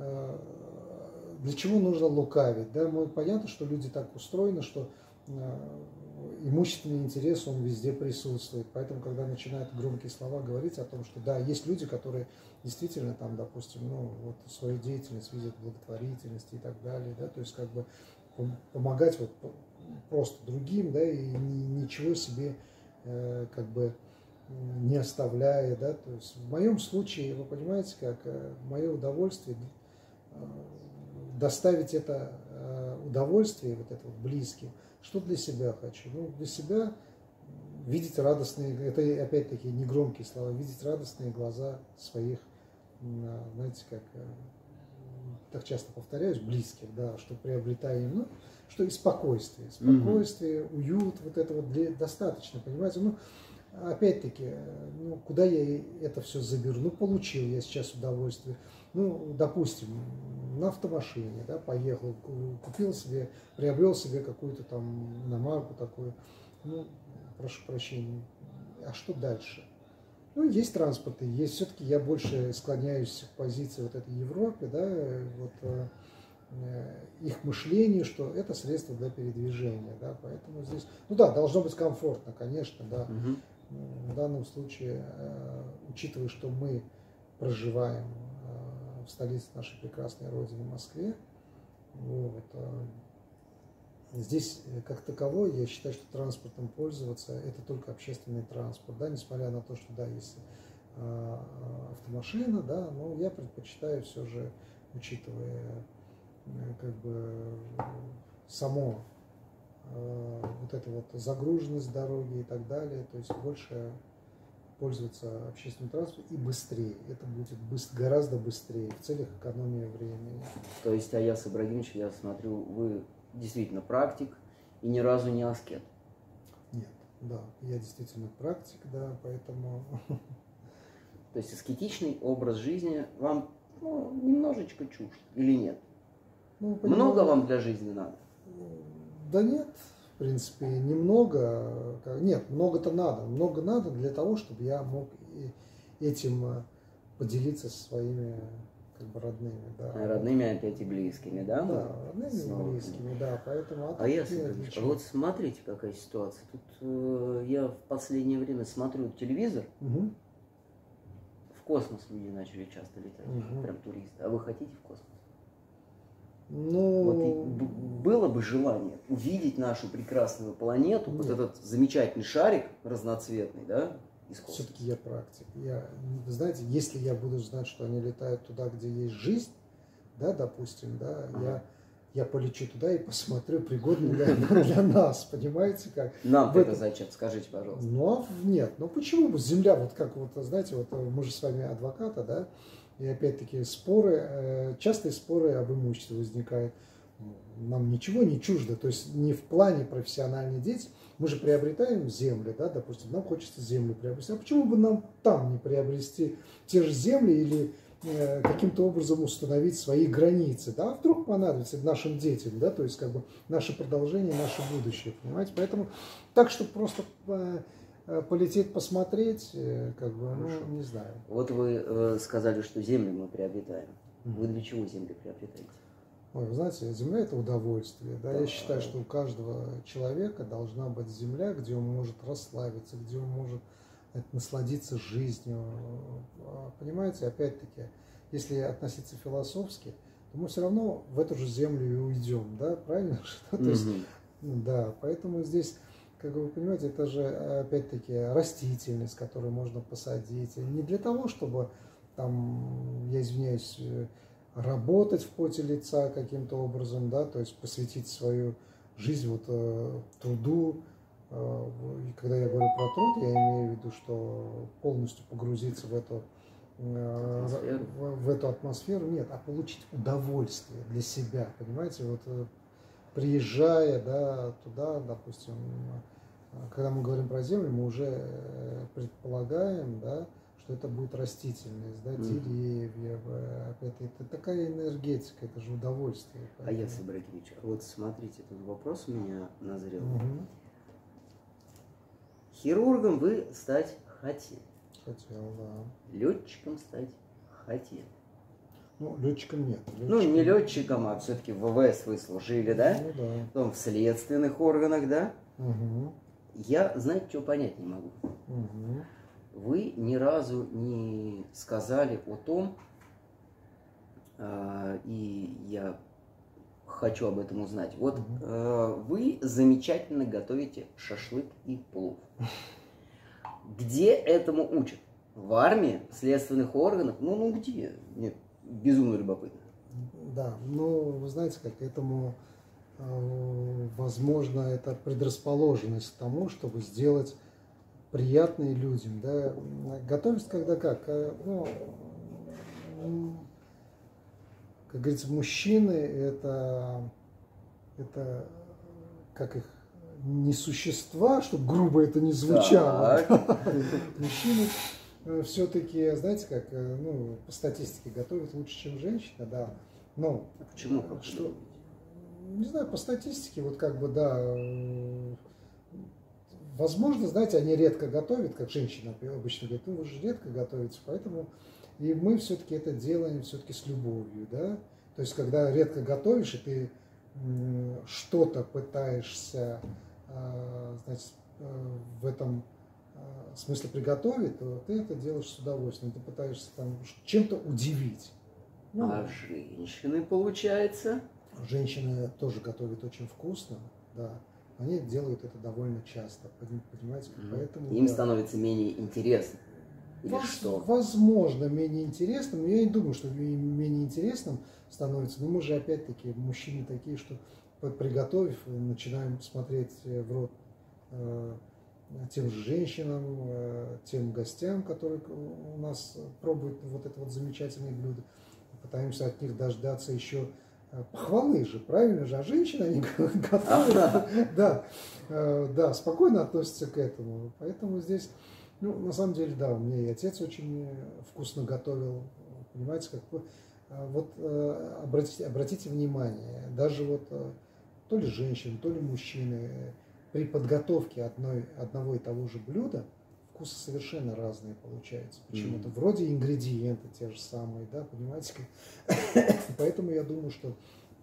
для чего нужно лукавить, да, ну, понятно, что люди так устроены, что имущественный интерес, он везде присутствует. Поэтому, когда начинают громкие слова говорить о том, что да, есть люди, которые действительно там, допустим, ну, вот свою деятельность видят благотворительности и так далее, да, то есть как бы помогать вот просто другим, да, и ничего себе э, как бы не оставляя, да, то есть в моем случае, вы понимаете, как э, мое удовольствие э, доставить это э, удовольствие, вот это вот близким. Что для себя хочу? Ну, для себя видеть радостные, это опять-таки не громкие слова, видеть радостные глаза своих, знаете, как, так часто повторяюсь, близких, да, что приобретаем, ну, что и спокойствие, спокойствие, mm-hmm. уют, вот это вот для, достаточно, понимаете, ну, опять-таки, ну, куда я это все заберу? Ну, получил я сейчас удовольствие. Ну, допустим, на автомашине, да, поехал, купил себе, приобрел себе какую-то там иномарку такую. Ну, прошу прощения. А что дальше? Ну, есть транспорты, есть. Все-таки я больше склоняюсь к позиции вот этой Европы, да, вот э, их мышлению, что это средство для передвижения, да, поэтому здесь, ну да, должно быть комфортно, конечно, да. Угу. В данном случае, э, учитывая, что мы проживаем э, в столице нашей прекрасной родины Москве, вот, э, здесь, как таковой, я считаю, что транспортом пользоваться это только общественный транспорт, да, несмотря на то, что да, есть э, автомашина, да, но я предпочитаю все же, учитывая э, как бы само э, вот эту вот загруженность дороги и так далее, то есть больше пользоваться общественным транспортом и быстрее. Это будет быстро, гораздо быстрее в целях экономии времени. То есть, Аяс Ибрагимович, я смотрю, вы действительно практик и ни разу не аскет. Нет, да, я действительно практик, да, поэтому... То есть аскетичный образ жизни вам, ну, немножечко чужд или нет? Ну, Много вам для жизни надо? Да нет, в принципе, немного. Нет, много-то надо. Много надо для того, чтобы я мог этим поделиться со своими как бы родными, да. Родными опять и близкими, да? Да, родными и близкими, да, поэтому... А, а я вот смотрите, какая ситуация. Тут э, я в последнее время смотрю телевизор, угу. В космос люди начали часто летать, угу. Прям туристы. А вы хотите в космос? Ну... Вот было бы желание увидеть нашу прекрасную планету, Нет. вот этот замечательный шарик разноцветный, да? Все-таки я практик. Я, вы знаете, если я буду знать, что они летают туда, где есть жизнь, да, допустим, да, ага. я, я полечу туда и посмотрю, пригодно ли она для нас, понимаете, как. Нам это зачем? Скажите, пожалуйста. Ну, нет, ну почему бы Земля, вот как вот, знаете, вот мы же с вами адвокаты, да, и опять-таки споры, частые споры об имуществе возникают. Нам ничего не чуждо, то есть не в плане профессиональной деятельности. Мы же приобретаем земли, да, допустим, нам хочется землю приобрести. А почему бы нам там не приобрести те же земли или э, каким-то образом установить свои границы, да, а вдруг понадобится нашим детям, да, то есть как бы наше продолжение, наше будущее, понимаете? Поэтому так, чтобы просто э, полететь посмотреть, э, как бы, ну, не знаю. Вот вы э, сказали, что земли мы приобретаем. Mm-hmm. Вы для чего земли приобретаете? Ой, вы знаете, земля – это удовольствие. Да? Да. Я считаю, что у каждого человека должна быть земля, где он может расслабиться, где он может насладиться жизнью. Понимаете, опять-таки, если относиться философски, то мы все равно в эту же землю и уйдем, да, правильно? Mm-hmm. То есть, да, поэтому здесь, как вы понимаете, это же, опять-таки, растительность, которую можно посадить. Не для того, чтобы, там, я извиняюсь, работать в поте лица каким-то образом, да, то есть посвятить свою жизнь вот э, труду. Э, и когда я говорю про труд, я имею в виду, что полностью погрузиться в эту, э, в, в эту атмосферу, нет, а получить удовольствие для себя, понимаете, вот э, приезжая, да, туда, допустим, когда мы говорим про землю, мы уже предполагаем, да, что это будет растительность, да, деревья, опять это такая энергетика, это же удовольствие. А я, Ибрагимович, вот смотрите, этот вопрос у меня назрел. Угу. Хирургом вы стать хотели? Хотел, да. Летчиком стать хотели? Ну, летчиком нет. Летчиком... Ну, не летчиком, а все-таки в ВВС вы служили, да? Ну, да. Потом в следственных органах, да? Угу. Я, знаете, что понять не могу. Угу. Вы ни разу не сказали о том, э, и я хочу об этом узнать. Вот угу. э, вы замечательно готовите шашлык и плов. Где этому учат? В армии, в следственных органах? Ну, ну где? Мне безумно любопытно. Да, ну, вы знаете, как этому, э, возможно, это предрасположенность к тому, чтобы сделать приятные людям, да, готовить когда как, ну, как говорится, мужчины это, это, как их не существа, чтобы грубо это не звучало. Мужчины все-таки, знаете, как, ну, по статистике готовят лучше, чем женщина, да. Но а почему? Что, не знаю, по статистике, вот как бы, да, возможно, знаете, они редко готовят, как женщина обычно говорит, ну, вы же редко готовите, поэтому и мы все-таки это делаем все-таки с любовью, да. То есть, когда редко готовишь, и ты что-то пытаешься, значит, в этом смысле приготовить, то ты это делаешь с удовольствием, ты пытаешься там чем-то удивить. Ну, а женщины, получается? Женщины тоже готовят очень вкусно, да. Они делают это довольно часто, понимаете? Mm-hmm. Поэтому, им да, становится менее интересно. Или Воз, что? Возможно, менее интересным. Я не думаю, что менее интересным становится. Но мы же опять-таки мужчины такие, что приготовив, начинаем смотреть в рот э, тем же женщинам, э, тем гостям, которые у нас пробуют вот это вот замечательное блюдо. Пытаемся от них дождаться еще похвалы же, правильно же? А женщины, они готовят, да, да, спокойно относятся к этому. Поэтому здесь, ну, на самом деле, да, у меня и отец очень вкусно готовил, понимаете, как бы, вот обратите, обратите внимание, даже вот то ли женщины, то ли мужчины при подготовке одной, одного и того же блюда вкусы совершенно разные получаются. Почему-то mm-hmm. вроде ингредиенты те же самые, да, понимаете? Поэтому я думаю, что,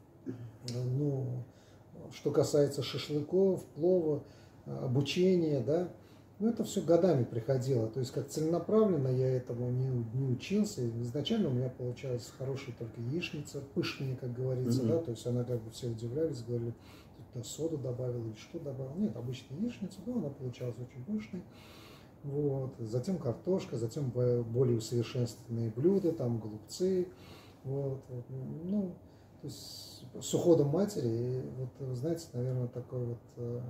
ну, что касается шашлыков, плова, обучения, да, ну, это все годами приходило. То есть, как целенаправленно я этому не, не учился. Изначально у меня получалась хорошая только яичница, пышная, как говорится, mm-hmm. да, то есть она как бы все удивлялись, говорили, ты соду добавил или что добавил. Нет, обычная яичница, но она получалась очень пышной. Вот. Затем картошка, затем более усовершенствованные блюда, там голубцы. Вот. Ну, то есть с уходом матери, вот, знаете, наверное, такой вот э,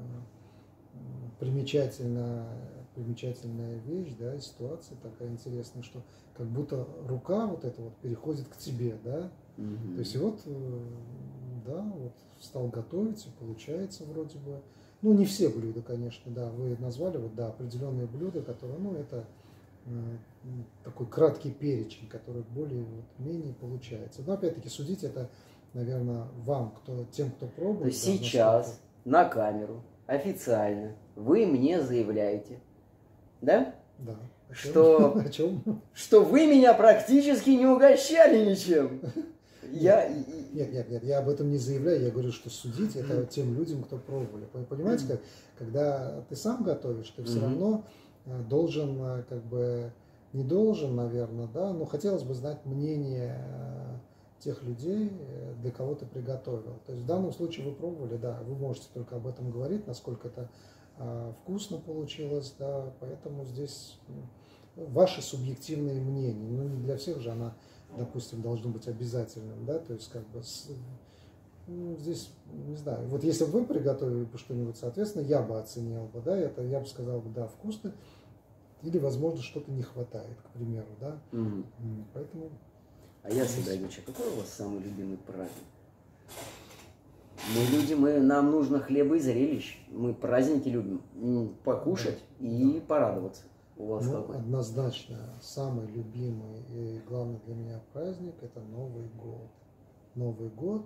примечательная, примечательная вещь, да, ситуация такая интересная, что как будто рука вот эта вот переходит к тебе, да. Mm-hmm. То есть и вот, э, да, вот стал готовить, и получается вроде бы. Ну, не все блюда, конечно, да, вы назвали, вот, да, определенные блюда, которые, ну, это э, такой краткий перечень, который более, вот, менее получается. Но, опять-таки, судить это, наверное, вам, кто, тем, кто пробует. То есть да, сейчас насколько... на камеру официально вы мне заявляете, да? Да. О что, О чем? Что вы меня практически не угощали ничем. Я... Нет, нет, нет, я об этом не заявляю, я говорю, что судить это тем людям, кто пробовали. Понимаете, как, когда ты сам готовишь, ты все равно должен, как бы, не должен, наверное, да, но хотелось бы знать мнение тех людей, для кого ты приготовил. То есть в данном случае вы пробовали, да, вы можете только об этом говорить, насколько это вкусно получилось, да, поэтому здесь ваши субъективные мнения, ну не для всех же она, допустим, должно быть обязательным, да, то есть как бы с, ну, здесь, не знаю, вот если бы вы приготовили бы что-нибудь, соответственно, я бы оценил бы, да, это я бы сказал бы, да, вкусно, или, возможно, что-то не хватает, к примеру, да, mm-hmm. поэтому... А я Сидорович, а какой у вас самый любимый праздник? Мы люди, мы, нам нужно хлеба и зрелищ, мы праздники любим, покушать да, и да. порадоваться. У вас ну, какой? Однозначно, самый любимый и главный для меня праздник – это Новый год. Новый год,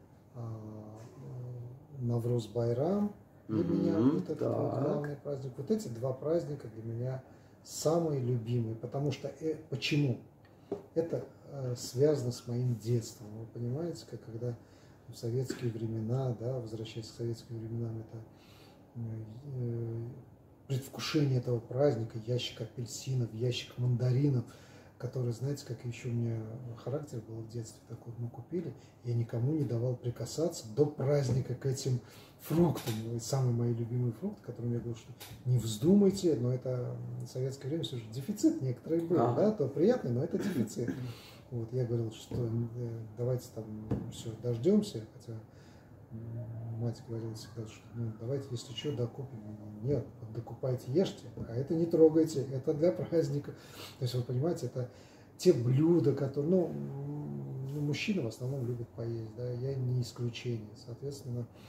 Навруз Байрам для mm-hmm, меня, вот это вот главный праздник. Вот эти два праздника для меня самые любимые, потому что, э, почему? Это э, связано с моим детством, вы понимаете, как когда в советские времена, да, возвращаясь к советским временам, это э, предвкушение этого праздника, ящик апельсинов, ящик мандаринов, который, знаете, как еще у меня характер был в детстве такой, мы купили, я никому не давал прикасаться до праздника к этим фруктам. И самый мой любимый фрукт, который я говорю, что не вздумайте, но это в советское время все же дефицит некоторый был, а. да, то приятный, но это дефицит. Вот, я говорил, что давайте там все дождемся, хотя мать говорила всегда, что ну, давайте, если что, докупим. Нет, докупайте, ешьте, а это не трогайте, это для праздника. То есть, вы понимаете, это те блюда, которые, ну, мужчины в основном любят поесть, да, я не исключение. Соответственно,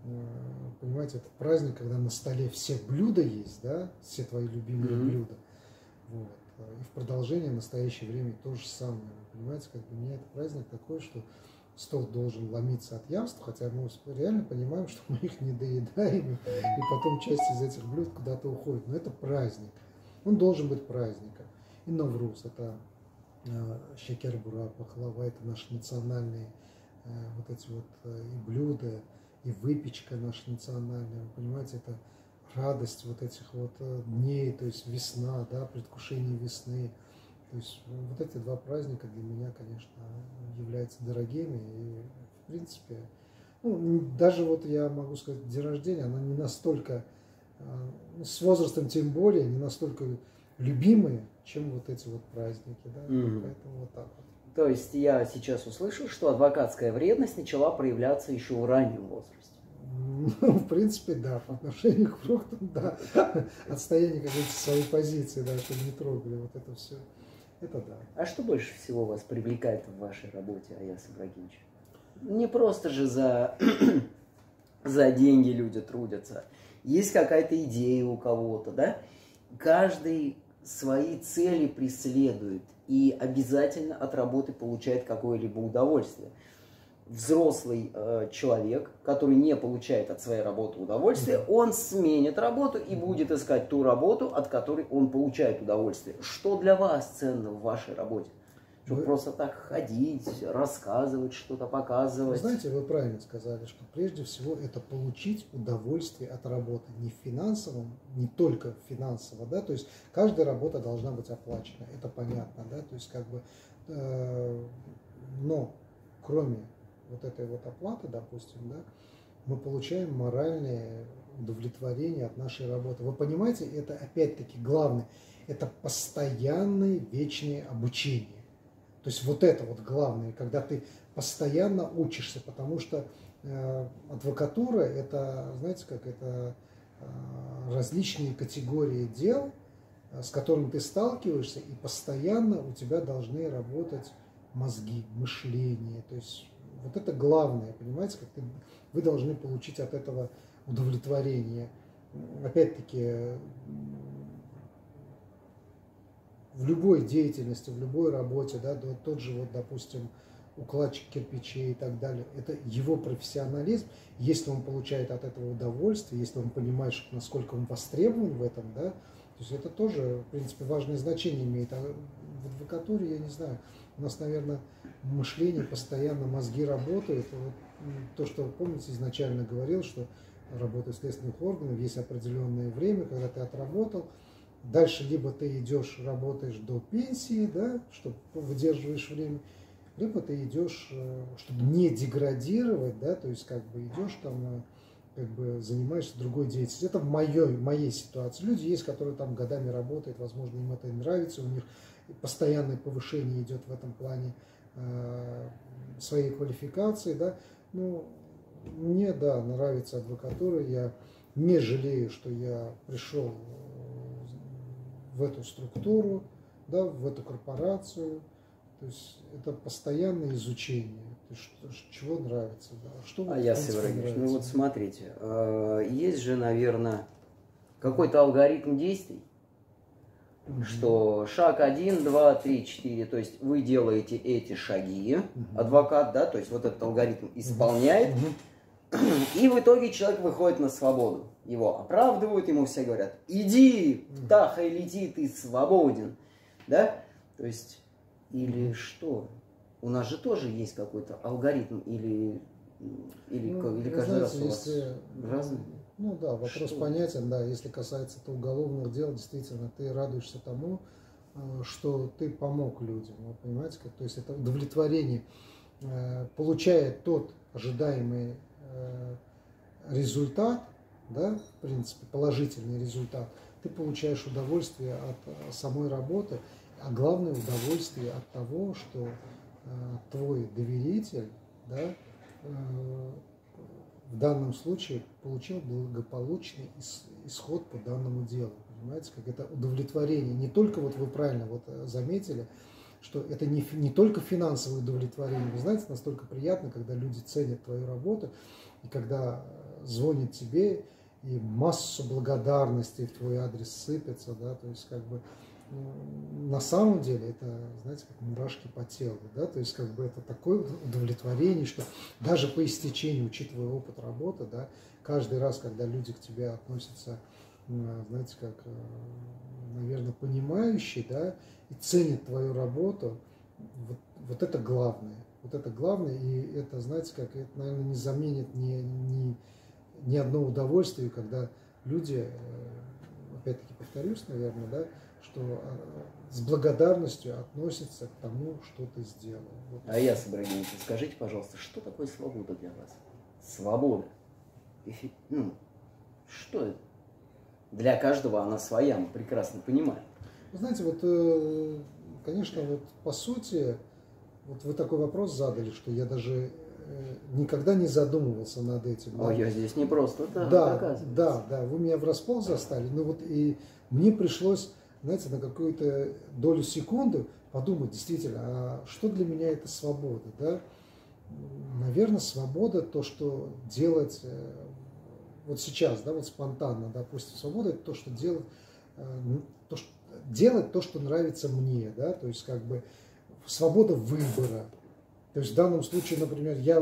понимаете, это праздник, когда на столе все блюда есть, да, все твои любимые mm-hmm. блюда. Вот. И в продолжение в настоящее время то же самое. Понимаете, как бы у меня это праздник такой, что стол должен ломиться от явств, хотя мы реально понимаем, что мы их не доедаем, и потом часть из этих блюд куда-то уходит. Но это праздник. Он должен быть праздником. И Навруз, это э, шекер-бура, пахлава, это наши национальные э, вот эти вот э, и блюда, и выпечка наша национальная. Вы понимаете, это радость вот этих вот э, дней, то есть весна, да, предвкушение весны. То есть вот эти два праздника для меня, конечно, являются дорогими. И, в принципе, ну, даже вот я могу сказать, день рождения, она не настолько, ну, с возрастом тем более, не настолько любимые, чем вот эти вот праздники. Да? Mm-hmm. Поэтому вот так вот. То есть я сейчас услышал, что адвокатская вредность начала проявляться еще в раннем возрасте. Ну, в принципе, да, по отношению к фруктам, да. Отстояние, как говорится, своей позиции, да, чтобы не трогали вот это все. Это да. А что больше всего вас привлекает в вашей работе, Аяс Ибрагимович? Не просто же за, за деньги люди трудятся. Есть какая-то идея у кого-то, да? Каждый свои цели преследует и обязательно от работы получает какое-либо удовольствие. Взрослый э, человек, который не получает от своей работы удовольствия, он сменит работу и будет искать ту работу, от которой он получает удовольствие. Что для вас ценно в вашей работе? Чтобы вы... просто так ходить, рассказывать, что-то показывать. Вы знаете, вы правильно сказали, что прежде всего это получить удовольствие от работы. Не финансовом, не только финансово, да, то есть каждая работа должна быть оплачена, это понятно, да, то есть как бы, э, но кроме вот этой вот оплаты, допустим, да, мы получаем моральное удовлетворение от нашей работы. Вы понимаете, это опять-таки главное, это постоянное вечное обучение. То есть вот это вот главное, когда ты постоянно учишься, потому что э, адвокатура это, знаете, как это э, различные категории дел, э, с которыми ты сталкиваешься, и постоянно у тебя должны работать мозги, мышление, то есть вот это главное, понимаете, как ты, вы должны получить от этого удовлетворение. Опять-таки, в любой деятельности, в любой работе, да, тот же, вот, допустим, укладчик кирпичей и так далее, это его профессионализм. Если он получает от этого удовольствие, если он понимает, насколько он востребован в этом, да, то есть это тоже, в принципе, важное значение имеет. А в адвокатуре, я не знаю, у нас, наверное, мышление постоянно, мозги работают. Вот то, что, помните, изначально говорил, что работа следственных органов, есть определенное время, когда ты отработал. Дальше либо ты идешь, работаешь до пенсии, да, чтобы выдерживаешь время, либо ты идешь, чтобы не деградировать, да, то есть как бы идешь там, как бы занимаешься другой деятельностью. Это в моей, моей ситуации. Люди есть, которые там годами работают, возможно, им это нравится, у них постоянное повышение идет в этом плане э, своей квалификации, да. Ну, мне, да, нравится адвокатура, я не жалею, что я пришел в эту структуру, да, в эту корпорацию. То есть это постоянное изучение. Что, чего нравится, да. Что а я ну вот смотрите, есть же, наверное, какой-то алгоритм действий, угу. что шаг один, два, три, четыре, то есть вы делаете эти шаги, угу. адвокат, да, то есть вот этот алгоритм исполняет, угу. и в итоге человек выходит на свободу. Его оправдывают, ему все говорят: иди, птаха, и лети, ты свободен, да, то есть, или что? У нас же тоже есть какой-то алгоритм, или, или, ну, или каждый знаете, раз у вас если, разный? Ну да, вопрос что? понятен, да, если касается то уголовных дел, действительно, ты радуешься тому, что ты помог людям, вы понимаете, как, то есть это удовлетворение, получая тот ожидаемый результат, да, в принципе, положительный результат, ты получаешь удовольствие от самой работы, а главное удовольствие от того, что твой доверитель, да, в данном случае получил благополучный исход по данному делу. Понимаете, как это удовлетворение. Не только, вот вы правильно вот заметили, что это не, не только финансовое удовлетворение. Вы знаете, настолько приятно, когда люди ценят твою работу, и когда звонит тебе, и массу благодарностей в твой адрес сыпется, да, то есть как бы на самом деле это, знаете, как мурашки по телу, да, то есть как бы это такое удовлетворение, что даже по истечении, учитывая опыт работы, да, каждый раз, когда люди к тебе относятся, знаете, как, наверное, понимающие, да, и ценят твою работу, вот, вот это главное, вот это главное, и это, знаете, как, это, наверное, не заменит ни, ни, ни одно удовольствие, когда люди, опять-таки повторюсь, наверное, да, что с благодарностью относятся к тому, что ты сделал. Вот. Аяс Ибрагимович, скажите, пожалуйста, что такое свобода для вас? Свобода. Эффект, ну, что это? Для каждого она своя, мы прекрасно понимаем. Вы знаете, вот, конечно, вот по сути, вот вы такой вопрос задали, что я даже никогда не задумывался над этим. Ой, да? Я здесь не просто так, да, да, да, вы меня врасплох застали, ну вот и мне пришлось, знаете, на какую-то долю секунды подумать, действительно, а что для меня это свобода, да? Наверное, свобода то, что делать вот сейчас, да, вот спонтанно, допустим, свобода это то, что делать, то, что, делать то, что нравится мне, да, то есть как бы свобода выбора. То есть в данном случае, например, я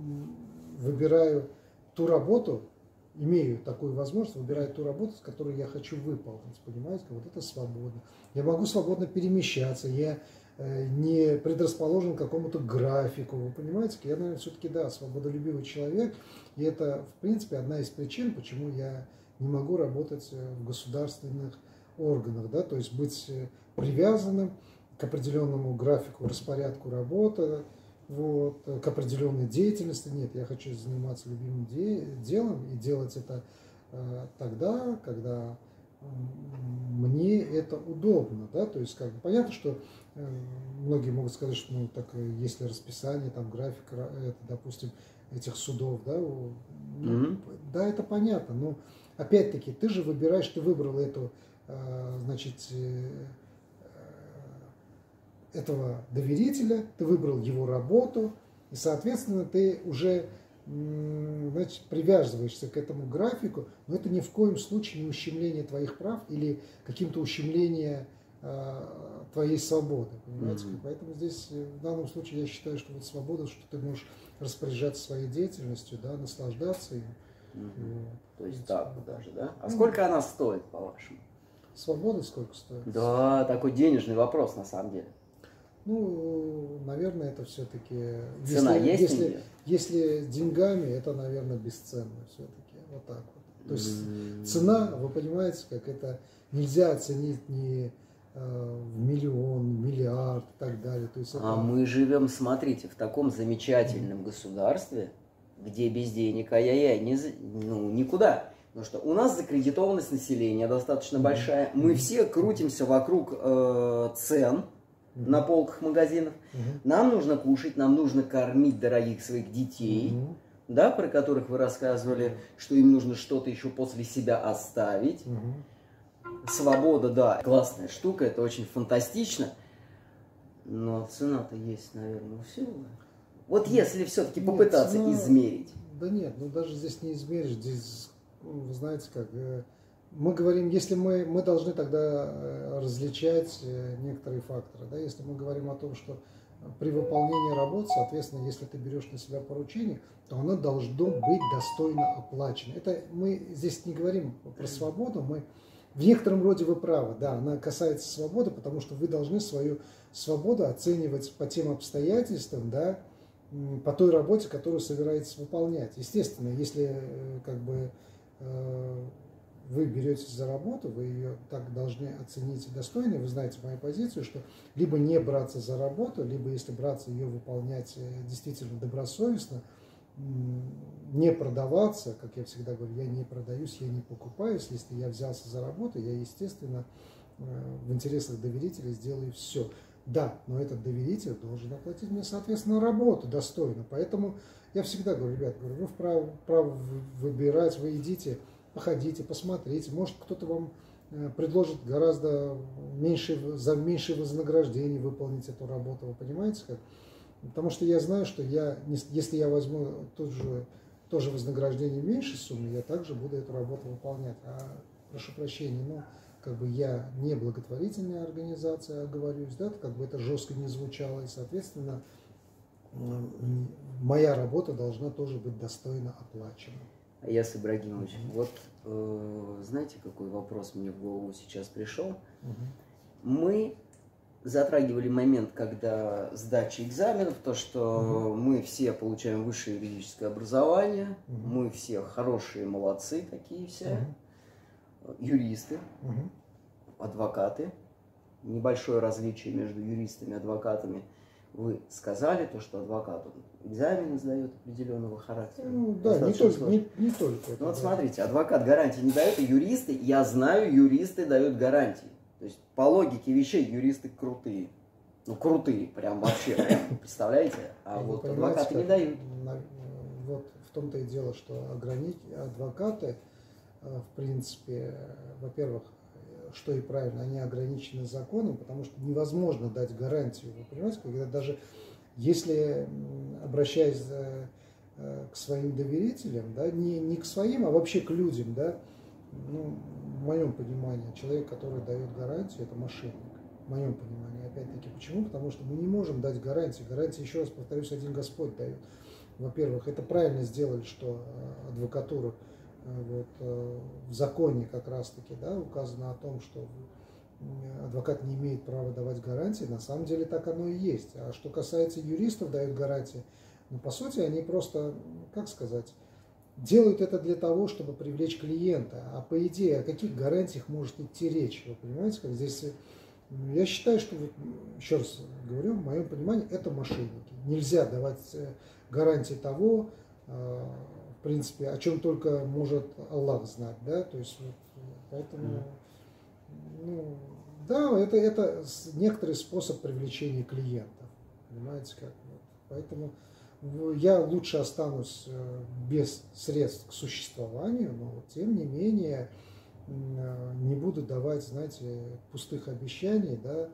выбираю ту работу, имею такую возможность, выбираю ту работу, которую я хочу выполнить, понимаете, вот это свобода. Я могу свободно перемещаться, я не предрасположен к какому-то графику, вы понимаете, я, наверное, все-таки, да, свободолюбивый человек, и это, в принципе, одна из причин, почему я не могу работать в государственных органах, да, то есть быть привязанным к определенному графику, распорядку работы, вот, к определенной деятельности. Нет, я хочу заниматься любимым де делом и делать это э, тогда, когда э, мне это удобно, да, то есть как бы понятно, что э, многие могут сказать, что ну так если расписание, там график, это, допустим, этих судов, да, ну, mm-hmm. да, это понятно, но опять-таки ты же выбираешь, ты выбрал эту, э, значит, э, этого доверителя, ты выбрал его работу, и, соответственно, ты уже, значит, привязываешься к этому графику, но это ни в коем случае не ущемление твоих прав или каким-то ущемление э, твоей свободы, понимаете? Mm-hmm. Поэтому здесь, в данном случае, я считаю, что вот свобода, что ты можешь распоряжаться своей деятельностью, да, наслаждаться им. Mm-hmm. Вот. То есть так даже, да? А mm-hmm. сколько она стоит, по-вашему? Свобода сколько стоит? Да, такой денежный вопрос, на самом деле. Ну, наверное, это все-таки... Цена если, есть? Если, если деньгами, это, наверное, бесценно все-таки. Вот так вот. То есть mm-hmm. цена, вы понимаете, как это нельзя оценить ни э, в миллион, миллиард и так далее. То есть это... А мы живем, смотрите, в таком замечательном mm-hmm. государстве, где без денег ай-яй-яй не, ну, никуда. Потому что у нас закредитованность населения достаточно mm-hmm. большая. Мы mm-hmm. все крутимся вокруг э, цен mm-hmm. на полках магазинов. Mm-hmm. Нам нужно кушать, нам нужно кормить дорогих своих детей, mm-hmm. да, про которых вы рассказывали, mm-hmm. что им нужно что-то еще после себя оставить. Mm-hmm. Свобода, да, классная штука, это очень фантастично. Но цена-то есть, наверное, у всего. Вот если все-таки попытаться нет, цена... измерить. Да нет, ну даже здесь не измеришь, здесь, вы знаете, как... Мы говорим, если мы, мы должны тогда различать некоторые факторы. Да? Если мы говорим о том, что при выполнении работы, соответственно, если ты берешь на себя поручение, то оно должно быть достойно оплачено. Это мы здесь не говорим про свободу, мы в некотором роде вы правы, да, она касается свободы, потому что вы должны свою свободу оценивать по тем обстоятельствам, да, по той работе, которую собираетесь выполнять. Естественно, если как бы вы беретесь за работу, вы ее так должны оценить достойно. Вы знаете мою позицию, что либо не браться за работу, либо если браться ее выполнять действительно добросовестно, не продаваться, как я всегда говорю, я не продаюсь, я не покупаюсь. Если я взялся за работу, я, естественно, в интересах доверителя сделаю все. Да, но этот доверитель должен оплатить мне, соответственно, работу достойно. Поэтому я всегда говорю, ребят, говорю, вы вправе, вправе выбирать, вы идите, походите, посмотрите. Может, кто-то вам предложит гораздо меньше, за меньшее вознаграждение выполнить эту работу. Вы понимаете как? Потому что я знаю, что я, если я возьму тот же, тоже вознаграждение меньшей суммы, я также буду эту работу выполнять. А прошу прощения, но как бы я не благотворительная организация, оговорюсь, да, как бы это жестко не звучало, и, соответственно, моя работа должна тоже быть достойно оплачена. Аяс Ибрагимович, угу. вот э, знаете, какой вопрос мне в голову сейчас пришел? Угу. Мы затрагивали момент, когда сдача экзаменов, то, что угу. мы все получаем высшее юридическое образование, угу. мы все хорошие, молодцы такие все, угу. юристы, угу. адвокаты, небольшое различие между юристами и адвокатами. Вы сказали то, что адвокат он экзамены сдает определенного характера. Ну, да, не только, не, не только. Ну, вот да. смотрите, адвокат гарантии не дает, и юристы, я знаю, юристы дают гарантии. То есть по логике вещей юристы крутые. Ну, крутые, прям вообще, прям, представляете? А и вот адвокаты не дают. На, вот в том-то и дело, что ограничить адвокаты, в принципе, во-первых, что и правильно, они ограничены законом, потому что невозможно дать гарантию, вы понимаете, когда даже если, обращаясь к своим доверителям, да, не, не к своим, а вообще к людям, да, ну, в моем понимании, человек, который дает гарантию, это мошенник, в моем понимании, опять-таки, почему? Потому что мы не можем дать гарантии, гарантии, еще раз повторюсь, один Господь дает. Во-первых, это правильно сделали, что адвокатура, вот, в законе как раз-таки, да, указано о том, что адвокат не имеет права давать гарантии, на самом деле так оно и есть. А что касается юристов, дают гарантии, ну, по сути, они просто, как сказать, делают это для того, чтобы привлечь клиента. А по идее, о каких гарантиях может идти речь? Вы понимаете, как здесь... Я считаю, что, вот, еще раз говорю, в моем понимании, это мошенники. Нельзя давать гарантии того, в принципе, о чем только может Аллах знать, да, то есть, вот, поэтому, ну, да, это, это некоторый способ привлечения клиентов, понимаете, как, вот. Поэтому я лучше останусь без средств к существованию, но, тем не менее, не буду давать, знаете, пустых обещаний, да,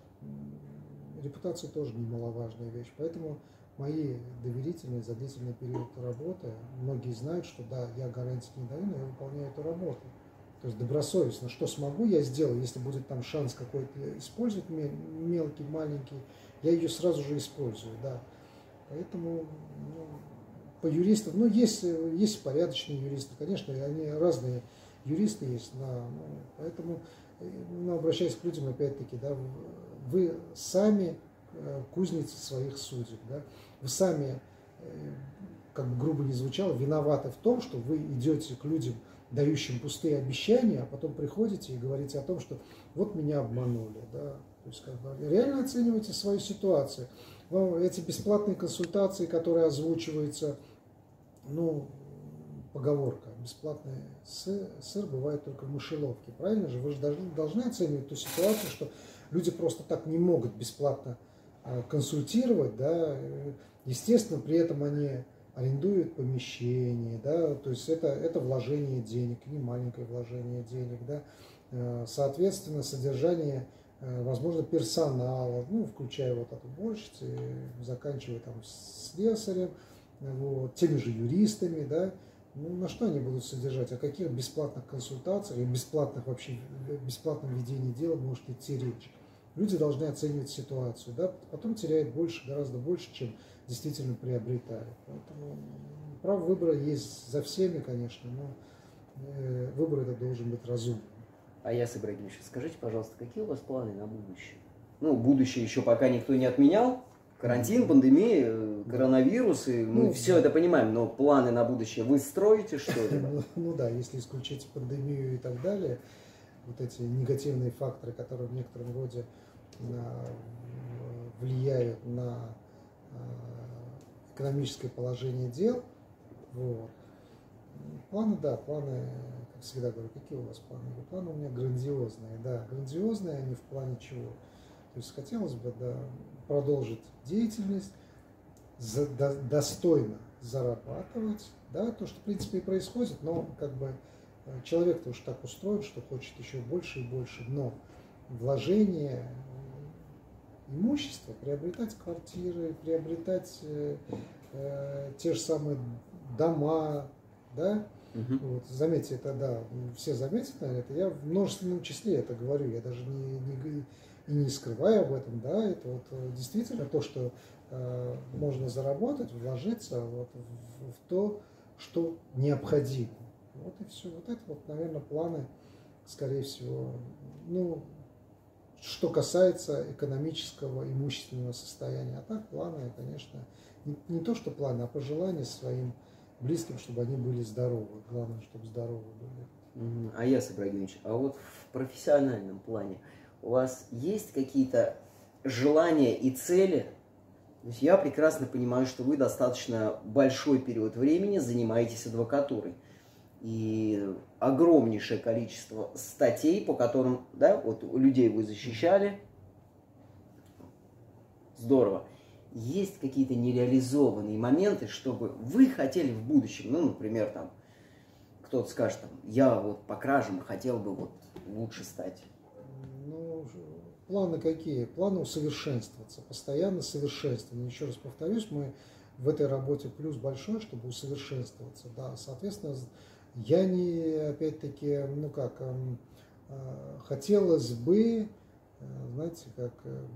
репутация тоже немаловажная вещь, поэтому мои доверительные за длительный период работы, многие знают, что да, я гарантии не даю, но я выполняю эту работу. То есть добросовестно, что смогу, я сделаю. Если будет там шанс какой-то использовать, мелкий, маленький, я ее сразу же использую, да. Поэтому, ну, по юристам, ну, есть, есть порядочные юристы, конечно, они разные юристы есть, да, ну, поэтому, ну, обращаясь к людям, опять-таки, да, вы сами кузницы своих судеб, да, вы сами, как бы грубо не звучало, виноваты в том, что вы идете к людям, дающим пустые обещания, а потом приходите и говорите о том, что вот меня обманули, да, то есть, как бы, реально оценивайте свою ситуацию. Вам эти бесплатные консультации, которые озвучиваются, ну, поговорка, бесплатный сыр, сыр бывает только в мышеловке, правильно же? Вы же должны, должны оценивать ту ситуацию, что люди просто так не могут бесплатно консультировать, да, естественно, при этом они арендуют помещение, да, то есть это, это вложение денег, не маленькое вложение денег, да, соответственно, содержание, возможно, персонала, ну, включая вот от уборщицы, заканчивая там слесарем, вот, теми же юристами, да, ну, на что они будут содержать, о каких бесплатных консультациях и бесплатных вообще, бесплатном ведении дела может идти речь. Люди должны оценивать ситуацию, да, потом теряют больше, гораздо больше, чем действительно приобретают. Поэтому право выбора есть за всеми, конечно, но э, выбор этот должен быть разумным. Аяс Ибрагимович, скажите, пожалуйста, какие у вас планы на будущее? Ну, будущее еще пока никто не отменял. Карантин, пандемия, коронавирус, и мы ну, все да. это понимаем, но планы на будущее вы строите, что ли? ну, ну да, если исключить пандемию и так далее, вот эти негативные факторы, которые в некотором роде влияют на экономическое положение дел. Вот. Планы, да, планы, как всегда говорю, какие у вас планы? Планы у меня грандиозные, да, грандиозные они в плане чего? То есть хотелось бы, да, продолжить деятельность, за, до, достойно зарабатывать, да, то, что в принципе и происходит, но как бы человек-то уж так устроен, что хочет еще больше и больше, но вложение имущества, приобретать квартиры, приобретать э, э, те же самые дома, да, Угу. вот, заметьте, это, да, все заметят, наверное, это я в множественном числе это говорю, я даже не, не, и не скрываю об этом, да, это вот действительно то, что э, можно заработать, вложиться вот в, в то, что необходимо. Вот и все. Вот это вот, наверное, планы, скорее всего, ну, что касается экономического, имущественного состояния. А так планы, конечно, не, не то, что планы, а пожелания своим близким, чтобы они были здоровы. Главное, чтобы здоровы были. Аяс Ибрагимович, а вот в профессиональном плане у вас есть какие-то желания и цели? То есть я прекрасно понимаю, что вы достаточно большой период времени занимаетесь адвокатурой. И огромнейшее количество статей, по которым, да, вот у людей вы защищали. Здорово. Есть какие-то нереализованные моменты, чтобы вы хотели в будущем, ну, например, там, кто-то скажет, там, я вот по кражам хотел бы вот лучше стать. Ну, планы какие? Планы усовершенствоваться, постоянно совершенствование. Еще раз повторюсь, мы в этой работе плюс большой, чтобы усовершенствоваться. Да, соответственно, я не, опять-таки, ну как, хотелось бы, знаете, как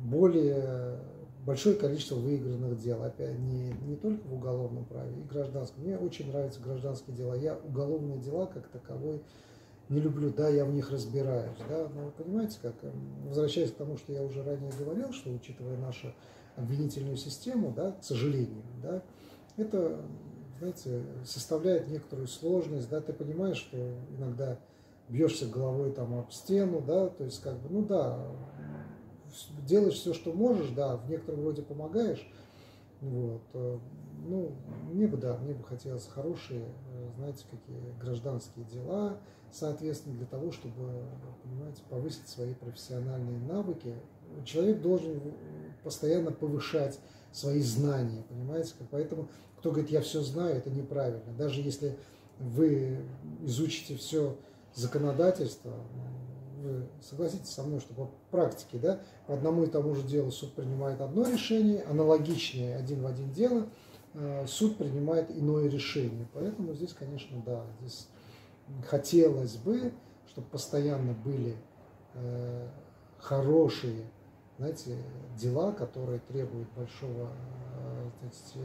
более большое количество выигранных дел, опять не, не только в уголовном праве, и гражданском. Мне очень нравятся гражданские дела. Я уголовные дела как таковой не люблю, да, я в них разбираюсь, да, но вы понимаете, как, возвращаясь к тому, что я уже ранее говорил, что учитывая нашу обвинительную систему, да, к сожалению, да, это, знаете, составляет некоторую сложность, да, ты понимаешь, что иногда бьешься головой там об стену, да, то есть как бы, ну да, делаешь все, что можешь, да, в некотором роде помогаешь, вот, ну, мне бы, да, мне бы хотелось хорошие, знаете, какие гражданские дела, соответственно, для того, чтобы, понимаете, повысить свои профессиональные навыки. Человек должен постоянно повышать свои знания, понимаете, поэтому, кто говорит, я все знаю, это неправильно, даже если вы изучите все законодательство, вы согласитесь со мной, что по практике, да, по одному и тому же делу суд принимает одно решение, аналогичное один в один дело, суд принимает иное решение. Поэтому здесь, конечно, да, здесь хотелось бы, чтобы постоянно были э, хорошие, знаете, дела, которые требуют большого э,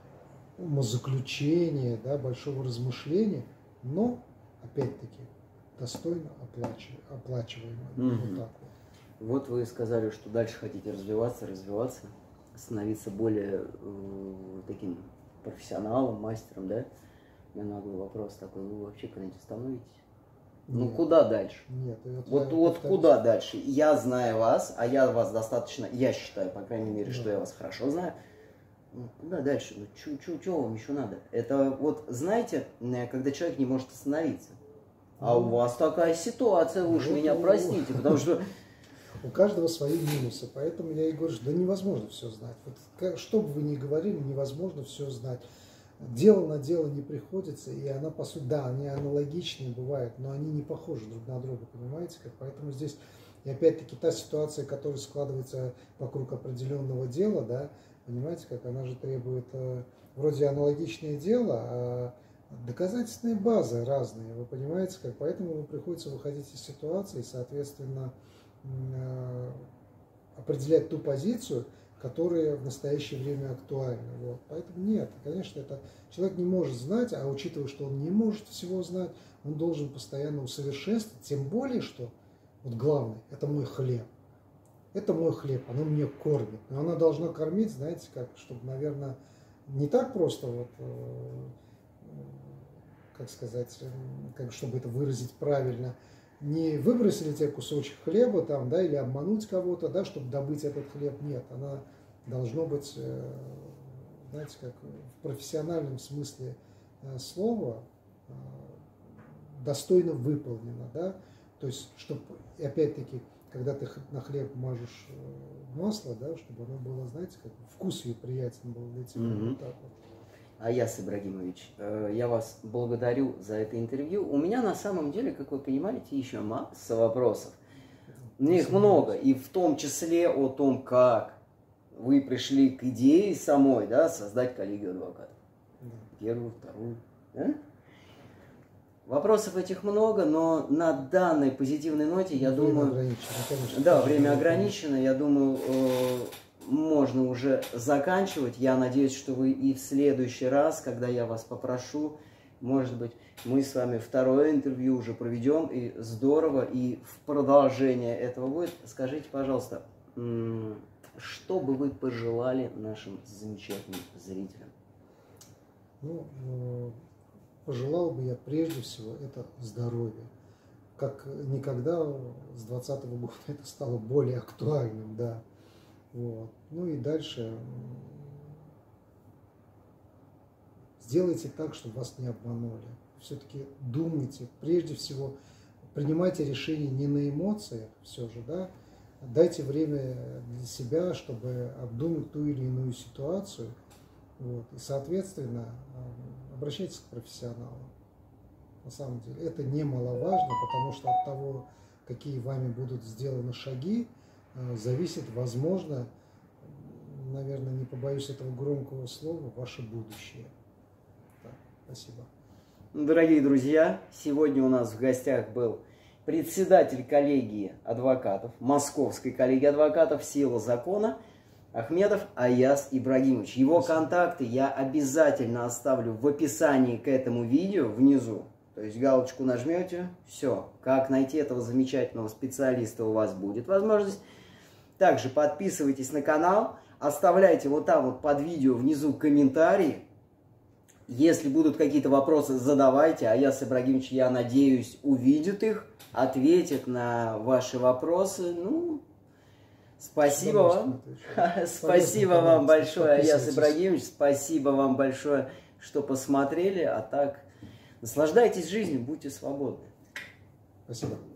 умозаключения, да, большого размышления, но, опять-таки, достойно оплачиваемое. Mm-hmm. Вот так вот. Вот вы сказали, что дальше хотите развиваться, развиваться, становиться более э, таким профессионалом, мастером, да? У меня наглый вопрос такой, вы вообще когда-нибудь становитесь? Ну, Нет. Куда дальше? Нет. Вот, вот, вот куда дальше? Я знаю вас, а я вас достаточно, я считаю, по крайней мере, да. что я вас хорошо знаю. Ну, куда дальше? Ну, чё вам еще надо? Это вот, знаете, когда человек не может остановиться. А у вас такая ситуация, вы уж вот, меня простите, потому что... У каждого свои минусы, поэтому я и говорю, что да невозможно все знать. Вот, что бы вы ни говорили, невозможно все знать. Дело на дело не приходится, и она, по сути, да, они аналогичные бывают, но они не похожи друг на друга, понимаете? Как? Поэтому здесь, и опять-таки, та ситуация, которая складывается вокруг определенного дела, да, понимаете, как она же требует, вроде аналогичное дело, а доказательственные базы разные, вы понимаете, как? Поэтому приходится выходить из ситуации и, соответственно, определять ту позицию, которая в настоящее время актуальна. Вот. Поэтому нет, конечно, это человек не может знать, а учитывая, что он не может всего знать, он должен постоянно усовершенствовать, тем более, что вот главное, это мой хлеб. Это мой хлеб, оно меня кормит. Но она должна кормить, знаете, как, чтобы, наверное, не так просто, вот, как сказать, как, чтобы это выразить правильно, не выбросили тебе кусочек хлеба там, да, или обмануть кого-то, да, чтобы добыть этот хлеб. Нет, она должно быть, знаете, как в профессиональном смысле слова достойно выполнена, да, то есть, чтобы, опять-таки, когда ты на хлеб мажешь масло, да, чтобы оно было, знаете, как вкус ее приятен был для тебя. Mm-hmm. Вот так вот. Аяс Ибрагимович, я вас благодарю за это интервью. У меня на самом деле, как вы понимаете, еще масса вопросов. Мне их много, и в том числе о том, как вы пришли к идее самой, да, создать коллегию адвокатов. Да. Первую, вторую. Да? Вопросов этих много, но на данной позитивной ноте, я время думаю... ограничено, конечно. Да, время ограничено. Я думаю, можно уже заканчивать. Я надеюсь, что вы и в следующий раз, когда я вас попрошу, может быть, мы с вами второе интервью уже проведем, и здорово, и в продолжение этого будет. Скажите, пожалуйста, что бы вы пожелали нашим замечательным зрителям? Ну, пожелал бы я прежде всего это здоровье. Как никогда с двадцатого года это стало более актуальным, да. Вот. Ну и дальше сделайте так, чтобы вас не обманули. Все-таки думайте, прежде всего, принимайте решения не на эмоциях, все же, да. Дайте время для себя, чтобы обдумать ту или иную ситуацию. Вот. И, соответственно, обращайтесь к профессионалам. На самом деле, это немаловажно, потому что от того, какие вами будут сделаны шаги, зависит, возможно, наверное, не побоюсь этого громкого слова, ваше будущее. Да, спасибо. Дорогие друзья, сегодня у нас в гостях был председатель коллегии адвокатов, Московской коллегии адвокатов «Сила закона» Ахмедов Аяз Ибрагимович. Его Спасибо. Контакты я обязательно оставлю в описании к этому видео внизу. То есть галочку нажмете, все. Как найти этого замечательного специалиста, у вас будет возможность. Также подписывайтесь на канал, оставляйте вот там вот под видео внизу комментарии. Если будут какие-то вопросы, задавайте. Аяз Ибрагимович, я надеюсь, увидит их, ответит на ваши вопросы. Ну, спасибо вам. Спасибо вам большое, Аяз Ибрагимович. Спасибо вам большое, что посмотрели. А так, наслаждайтесь жизнью, будьте свободны. Спасибо.